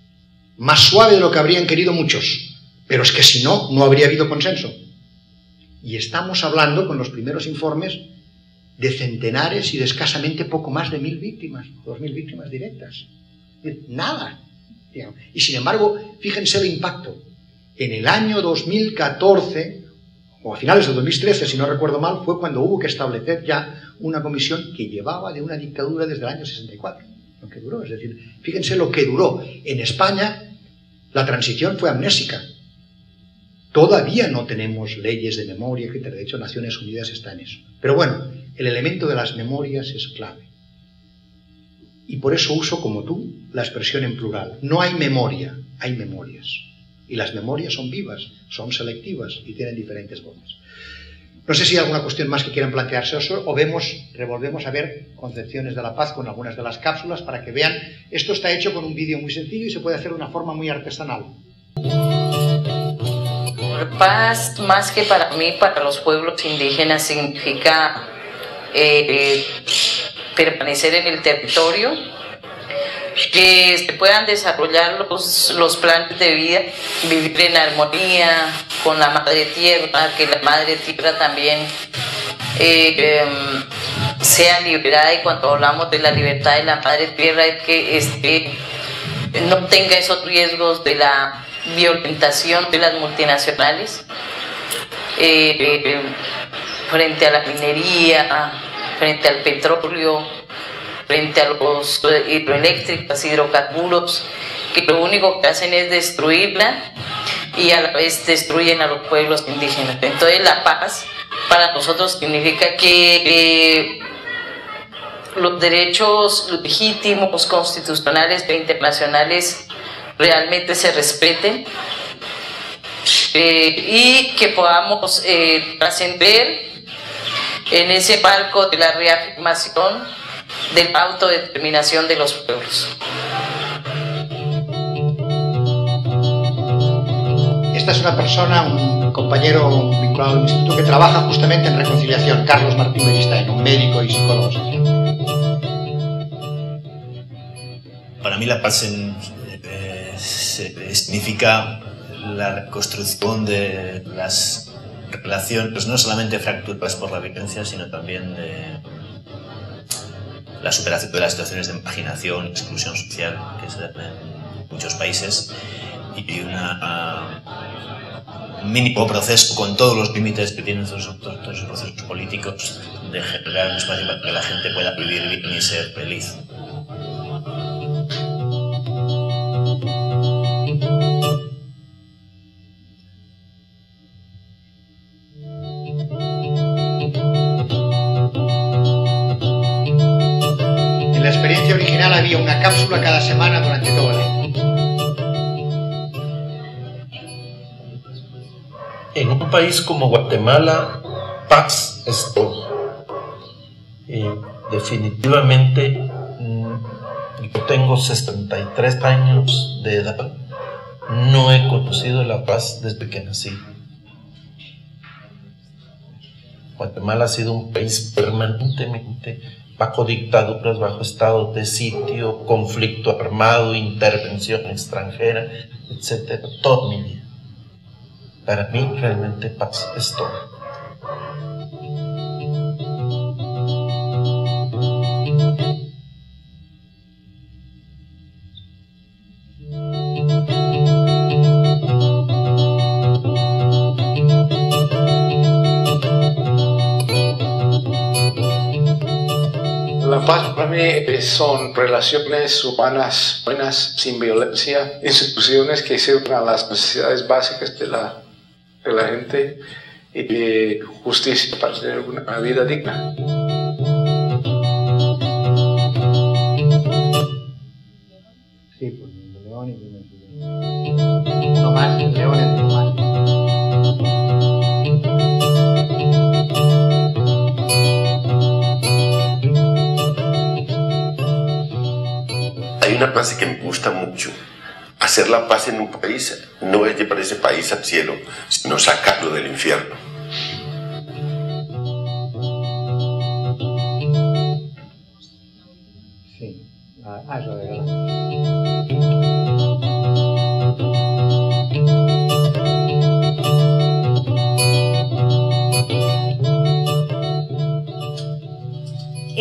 Más suave de lo que habrían querido muchos, pero es que si no, no habría habido consenso. Y estamos hablando, con los primeros informes, de centenares y de escasamente poco más de mil víctimas, dos mil víctimas directas. Nada. Y sin embargo, fíjense el impacto. En el año dos mil catorce, o a finales de dos mil trece, si no recuerdo mal, fue cuando hubo que establecer ya una comisión que llevaba de una dictadura desde el año sesenta y cuatro. Lo que duró, es decir, fíjense lo que duró. En España, la transición fue amnésica. Todavía no tenemos leyes de memoria, etcétera. De hecho, Naciones Unidas está en eso. Pero bueno, el elemento de las memorias es clave. Y por eso uso, como tú, la expresión en plural. No hay memoria, hay memorias. Y las memorias son vivas, son selectivas y tienen diferentes voces. No sé si hay alguna cuestión más que quieran plantearse o vemos, revolvemos a ver concepciones de la paz con algunas de las cápsulas para que vean. Esto está hecho con un vídeo muy sencillo y se puede hacer de una forma muy artesanal. Paz, más que para mí, para los pueblos indígenas, significa eh, eh, permanecer en el territorio, que se puedan desarrollar los, los planes de vida, vivir en armonía con la madre tierra, que la madre tierra también eh, eh, sea liberada. Y cuando hablamos de la libertad de la madre tierra, es que este, no tenga esos riesgos de la violentación de las multinacionales eh, eh, frente a la minería, frente al petróleo, frente a los hidroeléctricos, hidrocarburos, que lo único que hacen es destruirla y a la vez destruyen a los pueblos indígenas. Entonces la paz para nosotros significa que eh, los derechos legítimos, constitucionales e internacionales realmente se respeten eh, y que podamos eh, trascender en ese marco de la reafirmación de la autodeterminación de los pueblos. Esta es una persona, un compañero vinculado al instituto que trabaja justamente en reconciliación, Carlos Martín Beristain, un médico y psicólogo social. Para mí la paz en, eh, significa la reconstrucción de las relaciones, no solamente fracturadas por la violencia, sino también de la superación de las situaciones de marginación, exclusión social que se dan en muchos países, y una, uh, un mínimo proceso con todos los límites que tienen todos, todos los procesos políticos de generar un espacio para que la gente pueda vivir bien y ser feliz. En la experiencia original había una cápsula cada semana durante todo el año. En un país como Guatemala, paz es todo. Y definitivamente, yo tengo sesenta y tres años de edad, no he conocido la paz desde que nací. Guatemala ha sido un país permanentemente bajo dictaduras, bajo estado de sitio, conflicto armado, intervención extranjera, etcétera, toda mi vida. Para mí, realmente, paz es todo. La paz para mí son relaciones humanas buenas, sin violencia, instituciones que sirvan a las necesidades básicas de la de la gente y justicia para tener una vida digna. Sí, pues el león y uno más, el león y uno más. Hay una frase que me gusta mucho. Hacer la paz en un país no es llevar ese país al cielo, sino sacarlo del infierno. Sí, ah, es lo de verdad.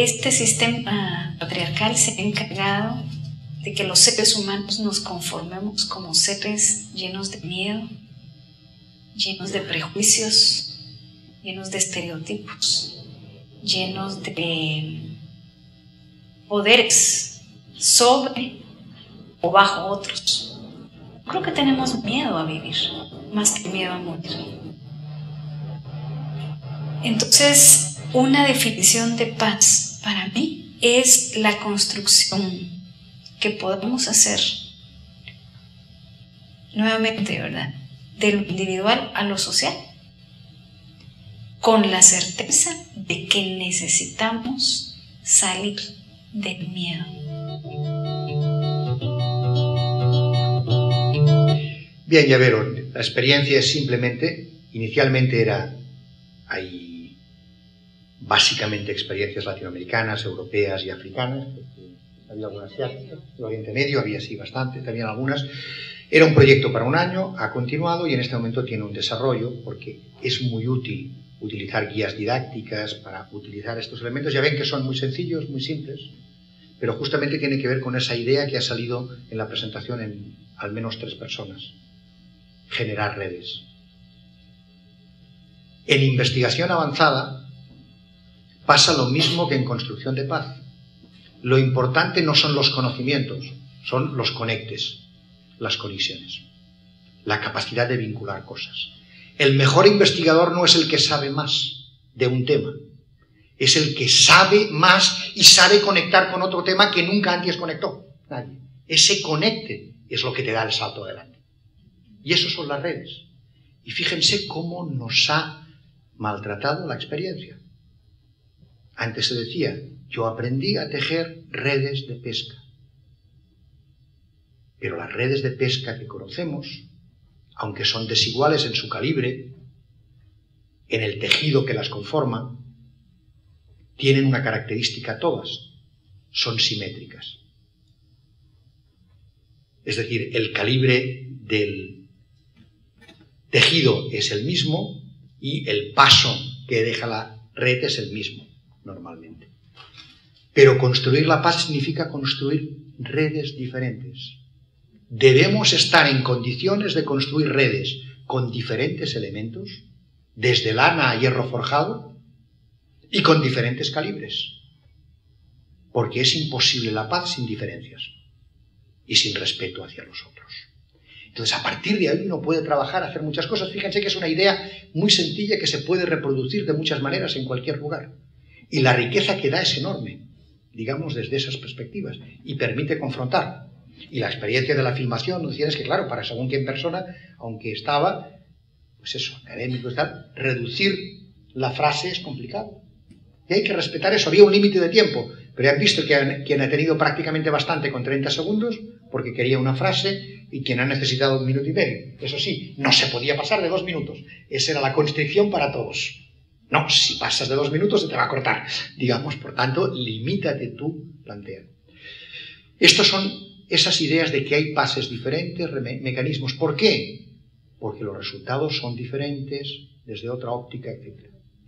este sistema patriarcal se ha encargado de que los seres humanos nos conformemos como seres llenos de miedo, llenos de prejuicios, llenos de estereotipos, llenos de poderes sobre o bajo otros. Creo que tenemos miedo a vivir, más que miedo a morir. Entonces, una definición de paz para mí es la construcción que podemos hacer, nuevamente, ¿verdad?, de lo individual a lo social, con la certeza de que necesitamos salir del miedo. Bien, ya vieron, la experiencia es simplemente, inicialmente era, hay básicamente experiencias latinoamericanas, europeas y africanas, había algunas asiáticas, el Oriente Medio había sí bastante, también algunas. Era un proyecto para un año, ha continuado y en este momento tiene un desarrollo porque es muy útil utilizar guías didácticas para utilizar estos elementos. Ya ven que son muy sencillos, muy simples, pero justamente tiene que ver con esa idea que ha salido en la presentación en al menos tres personas: generar redes. En investigación avanzada pasa lo mismo que en construcción de paz. Lo importante no son los conocimientos, son los conectes, las colisiones, la capacidad de vincular cosas. El mejor investigador no es el que sabe más de un tema, es el que sabe más y sabe conectar con otro tema que nunca antes conectó nadie. Ese conecte es lo que te da el salto adelante. Y eso son las redes. Y fíjense cómo nos ha maltratado la experiencia. Antes se decía, yo aprendí a tejer redes de pesca. Pero las redes de pesca que conocemos, aunque son desiguales en su calibre, en el tejido que las conforma, tienen una característica todas: son simétricas. Es decir, el calibre del tejido es el mismo y el paso que deja la red es el mismo, normalmente. Pero construir la paz significa construir redes diferentes. Debemos estar en condiciones de construir redes con diferentes elementos, desde lana a hierro forjado, y con diferentes calibres. Porque es imposible la paz sin diferencias y sin respeto hacia los otros. Entonces, a partir de ahí uno puede trabajar, hacer muchas cosas. Fíjense que es una idea muy sencilla que se puede reproducir de muchas maneras en cualquier lugar. Y la riqueza que da es enorme, digamos, desde esas perspectivas, y permite confrontar. Y la experiencia de la filmación, decía, es que claro, para según qué persona, aunque estaba, pues eso, académico y tal, reducir la frase es complicado. Y hay que respetar eso. Había un límite de tiempo, pero han visto que quien ha tenido prácticamente bastante con treinta segundos, porque quería una frase, y quien ha necesitado un minuto y medio. Eso sí, no se podía pasar de dos minutos. Esa era la constricción para todos. No, si pasas de dos minutos se te va a cortar, digamos. Por tanto, limítate tú, plantea. Estas son esas ideas de que hay pases diferentes, me mecanismos. ¿Por qué? Porque los resultados son diferentes desde otra óptica, etcétera.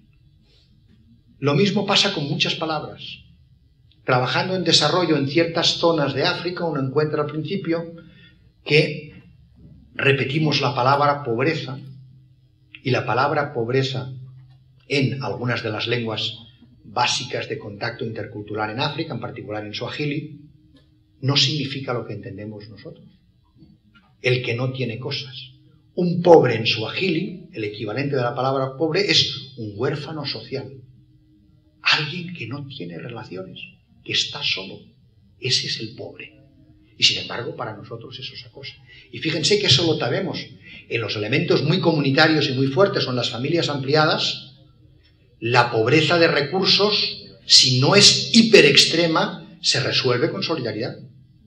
Lo mismo pasa con muchas palabras. Trabajando en desarrollo en ciertas zonas de África, uno encuentra al principio que repetimos la palabra pobreza, y la palabra pobreza en algunas de las lenguas básicas de contacto intercultural en África, en particular en Swahili, no significa lo que entendemos nosotros. El que no tiene cosas. Un pobre en Swahili, el equivalente de la palabra pobre, es un huérfano social. Alguien que no tiene relaciones, que está solo. Ese es el pobre. Y sin embargo, para nosotros es otra cosa. Y fíjense que eso lo sabemos. En los elementos muy comunitarios y muy fuertes son las familias ampliadas. La pobreza de recursos, si no es hiper extrema, se resuelve con solidaridad.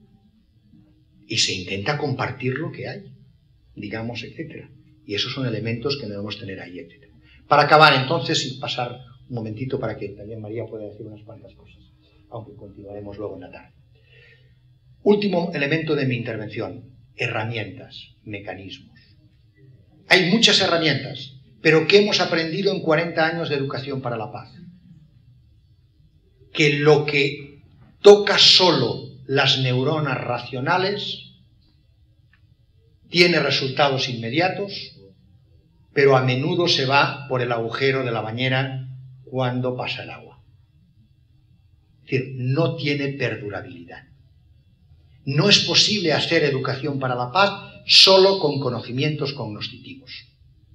Y se intenta compartir lo que hay, digamos, etcétera. Y esos son elementos que debemos tener ahí, etcétera. Para acabar, entonces, y pasar un momentito para que también María pueda decir unas cuantas cosas, aunque continuaremos luego en la tarde. Último elemento de mi intervención: herramientas, mecanismos. Hay muchas herramientas, pero ¿qué hemos aprendido en cuarenta años de educación para la paz? que lo que toca solo las neuronas racionales tiene resultados inmediatos, pero a menudo se va por el agujero de la bañera cuando pasa el agua. Es decir, no tiene perdurabilidad. No es posible hacer educación para la paz solo con conocimientos cognoscitivos.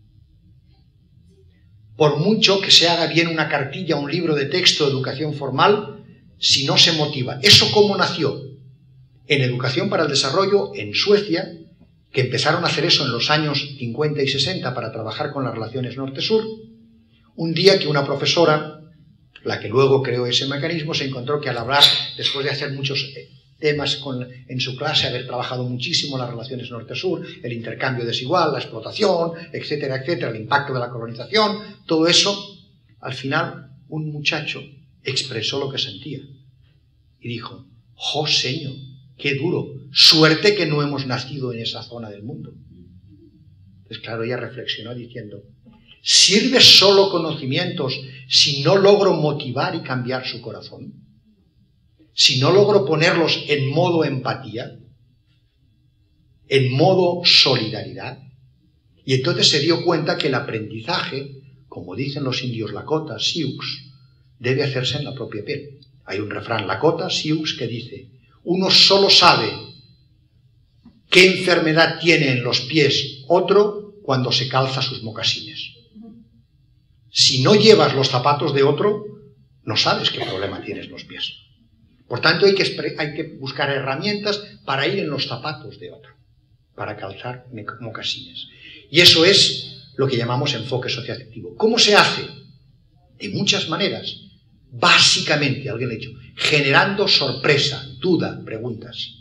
Por mucho que se haga bien una cartilla, un libro de texto de educación formal, si no se motiva. ¿Eso cómo nació? En Educación para el Desarrollo, en Suecia, que empezaron a hacer eso en los años cincuenta y sesenta para trabajar con las relaciones norte-sur, un día que una profesora, la que luego creó ese mecanismo, se encontró que al hablar, después de hacer muchos temas con, en su clase, haber trabajado muchísimo las relaciones norte-sur, el intercambio desigual, la explotación, etcétera, etcétera, el impacto de la colonización, todo eso, al final un muchacho expresó lo que sentía y dijo: ¡jo, señor, qué duro! Suerte que no hemos nacido en esa zona del mundo. Entonces, claro, ella reflexionó diciendo: ¿sirve solo conocimientos si no logro motivar y cambiar su corazón? Si no logro ponerlos en modo empatía, en modo solidaridad. Y entonces se dio cuenta que el aprendizaje, como dicen los indios Lakota, Sioux, debe hacerse en la propia piel. Hay un refrán Lakota, Sioux, que dice: uno solo sabe qué enfermedad tiene en los pies otro cuando se calza sus mocasines. Si no llevas los zapatos de otro, no sabes qué problema tienes en los pies. Por tanto, hay que, hay que buscar herramientas para ir en los zapatos de otro, para calzar mocasines. Y eso es lo que llamamos enfoque socioafectivo. ¿Cómo se hace? De muchas maneras. Básicamente, alguien le ha dicho, generando sorpresa, duda, preguntas,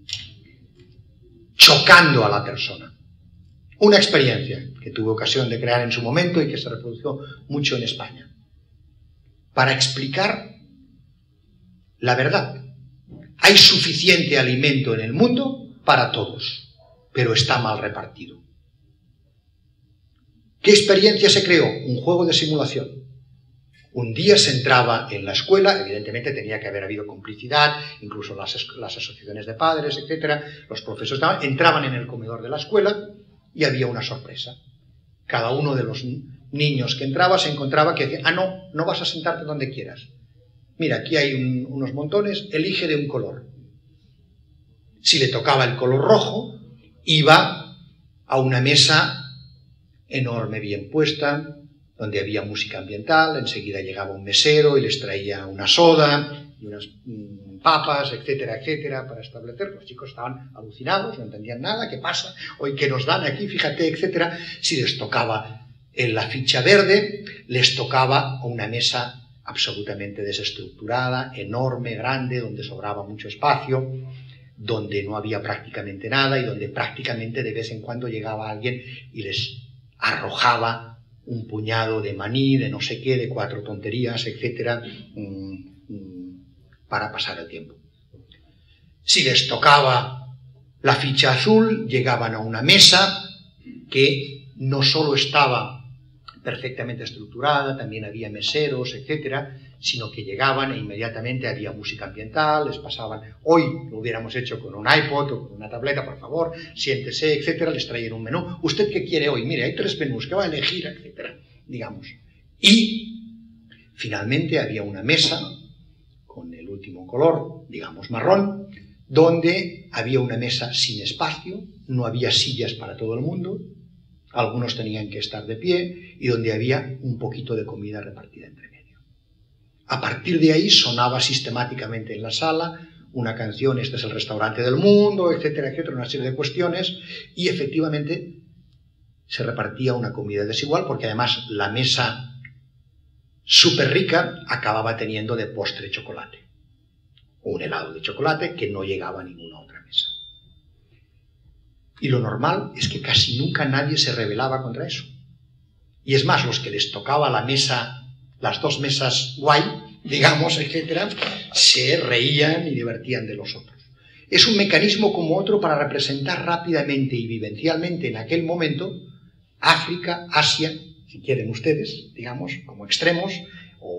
chocando a la persona. Una experiencia que tuve ocasión de crear en su momento y que se reprodujo mucho en España. Para explicar la verdad. Hay suficiente alimento en el mundo para todos, pero está mal repartido. ¿Qué experiencia se creó? Un juego de simulación. Un día se entraba en la escuela, evidentemente tenía que haber habido complicidad, incluso las, las asociaciones de padres, etcétera. Los profesores estaban, entraban en el comedor de la escuela y había una sorpresa. Cada uno de los niños que entraba se encontraba que decía: ah, no, no vas a sentarte donde quieras. Mira, aquí hay un, unos montones, elige de un color. Si le tocaba el color rojo, iba a una mesa enorme, bien puesta, donde había música ambiental, enseguida llegaba un mesero y les traía una soda y unas mmm, papas, etcétera, etcétera, para establecer. Los chicos estaban alucinados, no entendían nada, ¿qué pasa? Hoy, ¿qué nos dan aquí? Fíjate, etcétera. Si les tocaba en la ficha verde, les tocaba una mesa absolutamente desestructurada, enorme, grande, donde sobraba mucho espacio, donde no había prácticamente nada y donde prácticamente de vez en cuando llegaba alguien y les arrojaba un puñado de maní, de no sé qué, de cuatro tonterías, etcétera, para pasar el tiempo. Si les tocaba la ficha azul, llegaban a una mesa que no solo estaba perfectamente estructurada, también había meseros, etcétera, sino que llegaban e inmediatamente había música ambiental, les pasaban, hoy lo hubiéramos hecho con un iPod o con una tableta, por favor, siéntese, etcétera, les traían un menú. ¿Usted qué quiere hoy? Mire, hay tres menús, ¿qué va a elegir? Etcétera, digamos. Y finalmente había una mesa con el último color, digamos marrón, donde había una mesa sin espacio, no había sillas para todo el mundo, algunos tenían que estar de pie y donde había un poquito de comida repartida entre medio. A partir de ahí sonaba sistemáticamente en la sala una canción, este es el restaurante del mundo, etcétera, etcétera, una serie de cuestiones, y efectivamente se repartía una comida desigual porque además la mesa súper rica acababa teniendo de postre chocolate, o un helado de chocolate que no llegaba a ninguna otra mesa. Y lo normal es que casi nunca nadie se rebelaba contra eso. Y es más, los que les tocaba la mesa, las dos mesas guay, digamos, etcétera, se reían y divertían de los otros. Es un mecanismo como otro para representar rápidamente y vivencialmente en aquel momento África, Asia, si quieren ustedes, digamos, como extremos, o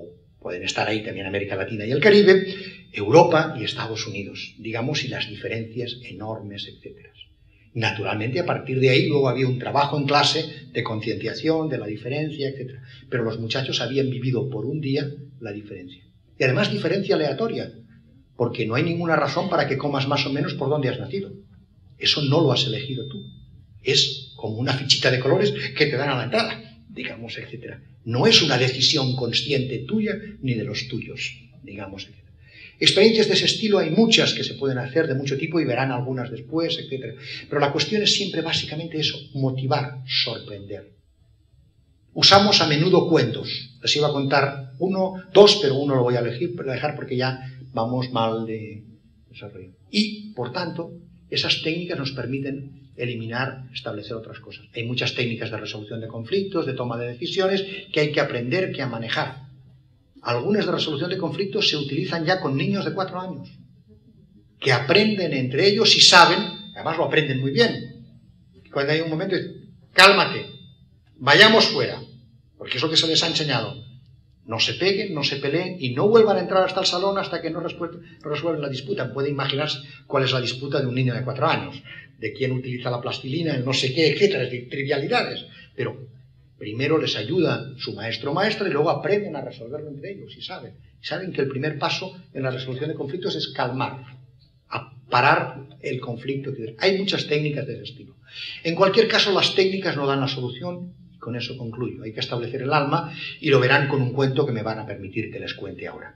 pueden estar ahí también América Latina y el Caribe, Europa y Estados Unidos, digamos, y las diferencias enormes, etcétera. Naturalmente, a partir de ahí luego había un trabajo en clase de concienciación de la diferencia, etcétera. Pero los muchachos habían vivido por un día la diferencia. Y además diferencia aleatoria, porque no hay ninguna razón para que comas más o menos por donde has nacido. Eso no lo has elegido tú. Es como una fichita de colores que te dan a la entrada, digamos, etcétera. No es una decisión consciente tuya ni de los tuyos, digamos, etcétera. Experiencias de ese estilo hay muchas que se pueden hacer de mucho tipo y verán algunas después, etcétera. Pero la cuestión es siempre básicamente eso, motivar, sorprender. Usamos a menudo cuentos. Les iba a contar uno, dos, pero uno lo voy a elegir, a dejar porque ya vamos mal de desarrollo. Y, por tanto, esas técnicas nos permiten eliminar, establecer otras cosas. Hay muchas técnicas de resolución de conflictos, de toma de decisiones, que hay que aprender, que a manejar. Algunas de resolución de conflictos se utilizan ya con niños de cuatro años, que aprenden entre ellos y saben, además lo aprenden muy bien. Cuando hay un momento, cálmate, vayamos fuera, porque es lo que se les ha enseñado. No se peguen, no se peleen y no vuelvan a entrar hasta el salón hasta que no resuelven la disputa. Puede imaginarse cuál es la disputa de un niño de cuatro años, de quién utiliza la plastilina, el no sé qué, etcétera, de trivialidades. Pero primero les ayuda su maestro o maestra y luego aprenden a resolverlo entre ellos y saben. Saben que el primer paso en la resolución de conflictos es calmar, a parar el conflicto. Hay muchas técnicas de ese estilo. En cualquier caso, las técnicas no dan la solución. Con eso concluyo. Hay que establecer el alma y lo verán con un cuento que me van a permitir que les cuente ahora.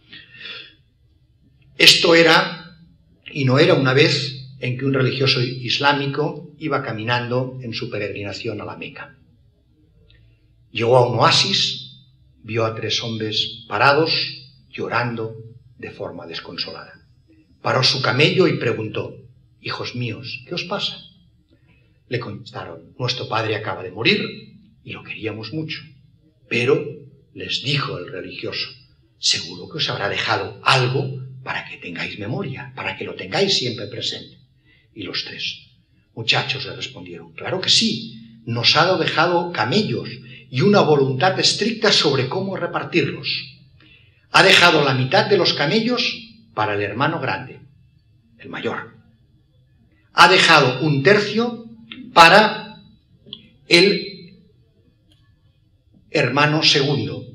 Esto era, y no era una vez, en que un religioso islámico iba caminando en su peregrinación a la Meca. Llegó a un oasis, vio a tres hombres parados, llorando de forma desconsolada. Paró su camello y preguntó: «Hijos míos, ¿qué os pasa?». Le contestaron: «Nuestro padre acaba de morir y lo queríamos mucho». Pero, les dijo el religioso, «seguro que os habrá dejado algo para que tengáis memoria, para que lo tengáis siempre presente». Y los tres muchachos le respondieron: «Claro que sí, nos ha dejado camellos y una voluntad estricta sobre cómo repartirlos. Ha dejado la mitad de los camellos para el hermano grande, el mayor. Ha dejado un tercio para el hermano segundo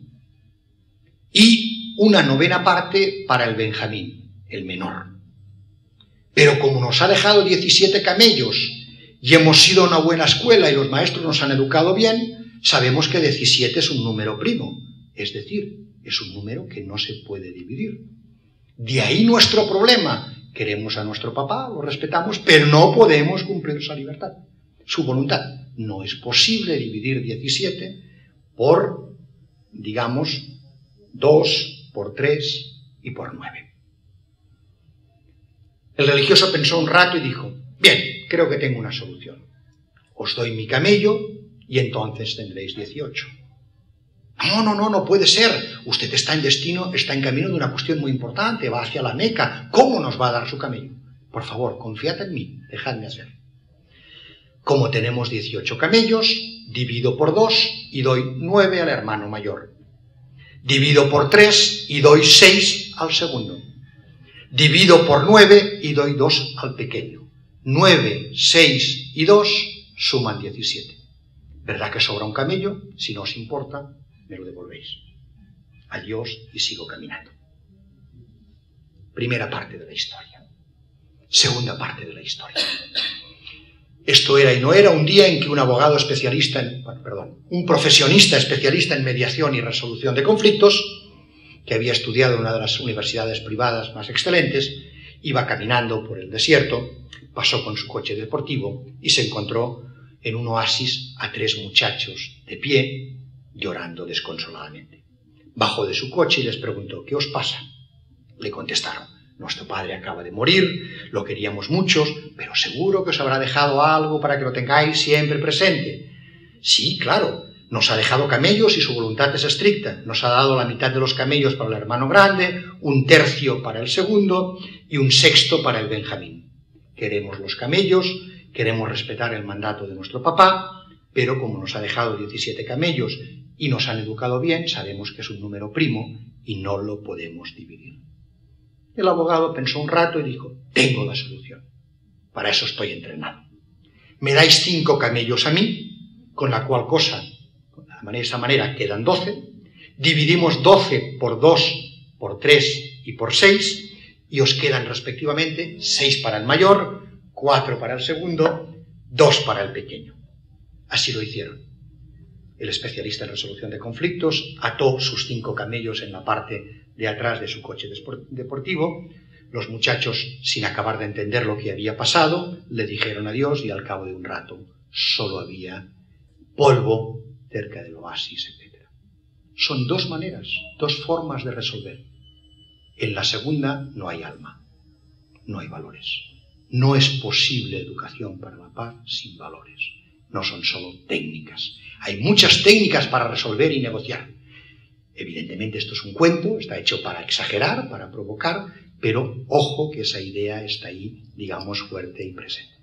y una novena parte para el Benjamín, el menor. Pero como nos ha dejado diecisiete camellos y hemos ido a una buena escuela y los maestros nos han educado bien, sabemos que diecisiete es un número primo, es decir, es un número que no se puede dividir. De ahí nuestro problema. Queremos a nuestro papá, lo respetamos, pero no podemos cumplir su libertad, su voluntad. No es posible dividir diecisiete por, digamos, dos, por tres y por nueve. El religioso pensó un rato y dijo: «Bien, creo que tengo una solución. Os doy mi camello y entonces tendréis dieciocho». «No, no, no, no puede ser. Usted está en destino, está en camino de una cuestión muy importante, va hacia la Meca. ¿Cómo nos va a dar su camello? Por favor, confiad en mí, dejadme hacer. Como tenemos dieciocho camellos, divido por dos y doy nueve al hermano mayor. Divido por tres y doy seis al segundo. Divido por nueve y doy dos al pequeño. nueve, seis y dos suman diecisiete. ¿Verdad que sobra un camello? Si no os importa, me lo devolvéis. Adiós y sigo caminando». Primera parte de la historia. Segunda parte de la historia. Esto era y no era un día en que un abogado especialista en, bueno, perdón, un profesionista especialista en mediación y resolución de conflictos, que había estudiado en una de las universidades privadas más excelentes, iba caminando por el desierto, pasó con su coche deportivo y se encontró en un oasis a tres muchachos de pie, llorando desconsoladamente. Bajó de su coche y les preguntó: «¿Qué os pasa?». Le contestaron: «Nuestro padre acaba de morir, lo queríamos muchos, pero seguro que os habrá dejado algo para que lo tengáis siempre presente». «Sí, claro, nos ha dejado camellos y su voluntad es estricta. Nos ha dado la mitad de los camellos para el hermano grande, un tercio para el segundo y un sexto para el Benjamín. Queremos los camellos, queremos respetar el mandato de nuestro papá, pero como nos ha dejado diecisiete camellos y nos han educado bien, sabemos que es un número primo y no lo podemos dividir. El abogado pensó un rato y dijo, tengo la solución, para eso estoy entrenado. Me dais cinco camellos a mí, con la cual cosa, de esa manera quedan doce, dividimos doce por dos, por tres y por seis, y os quedan respectivamente seis para el mayor, cuatro para el segundo, dos para el pequeño. Así lo hicieron. El especialista en resolución de conflictos ató sus cinco camellos en la parte de atrás de su coche deportivo. Los muchachos, sin acabar de entender lo que había pasado, le dijeron adiós y al cabo de un rato solo había polvo cerca del oasis, etcétera. Son dos maneras, dos formas de resolver. En la segunda no hay alma, no hay valores. No es posible educación para la paz sin valores. No son solo técnicas. Hay muchas técnicas para resolver y negociar. Evidentemente esto es un cuento, está hecho para exagerar, para provocar, pero ojo que esa idea está ahí, digamos, fuerte y presente.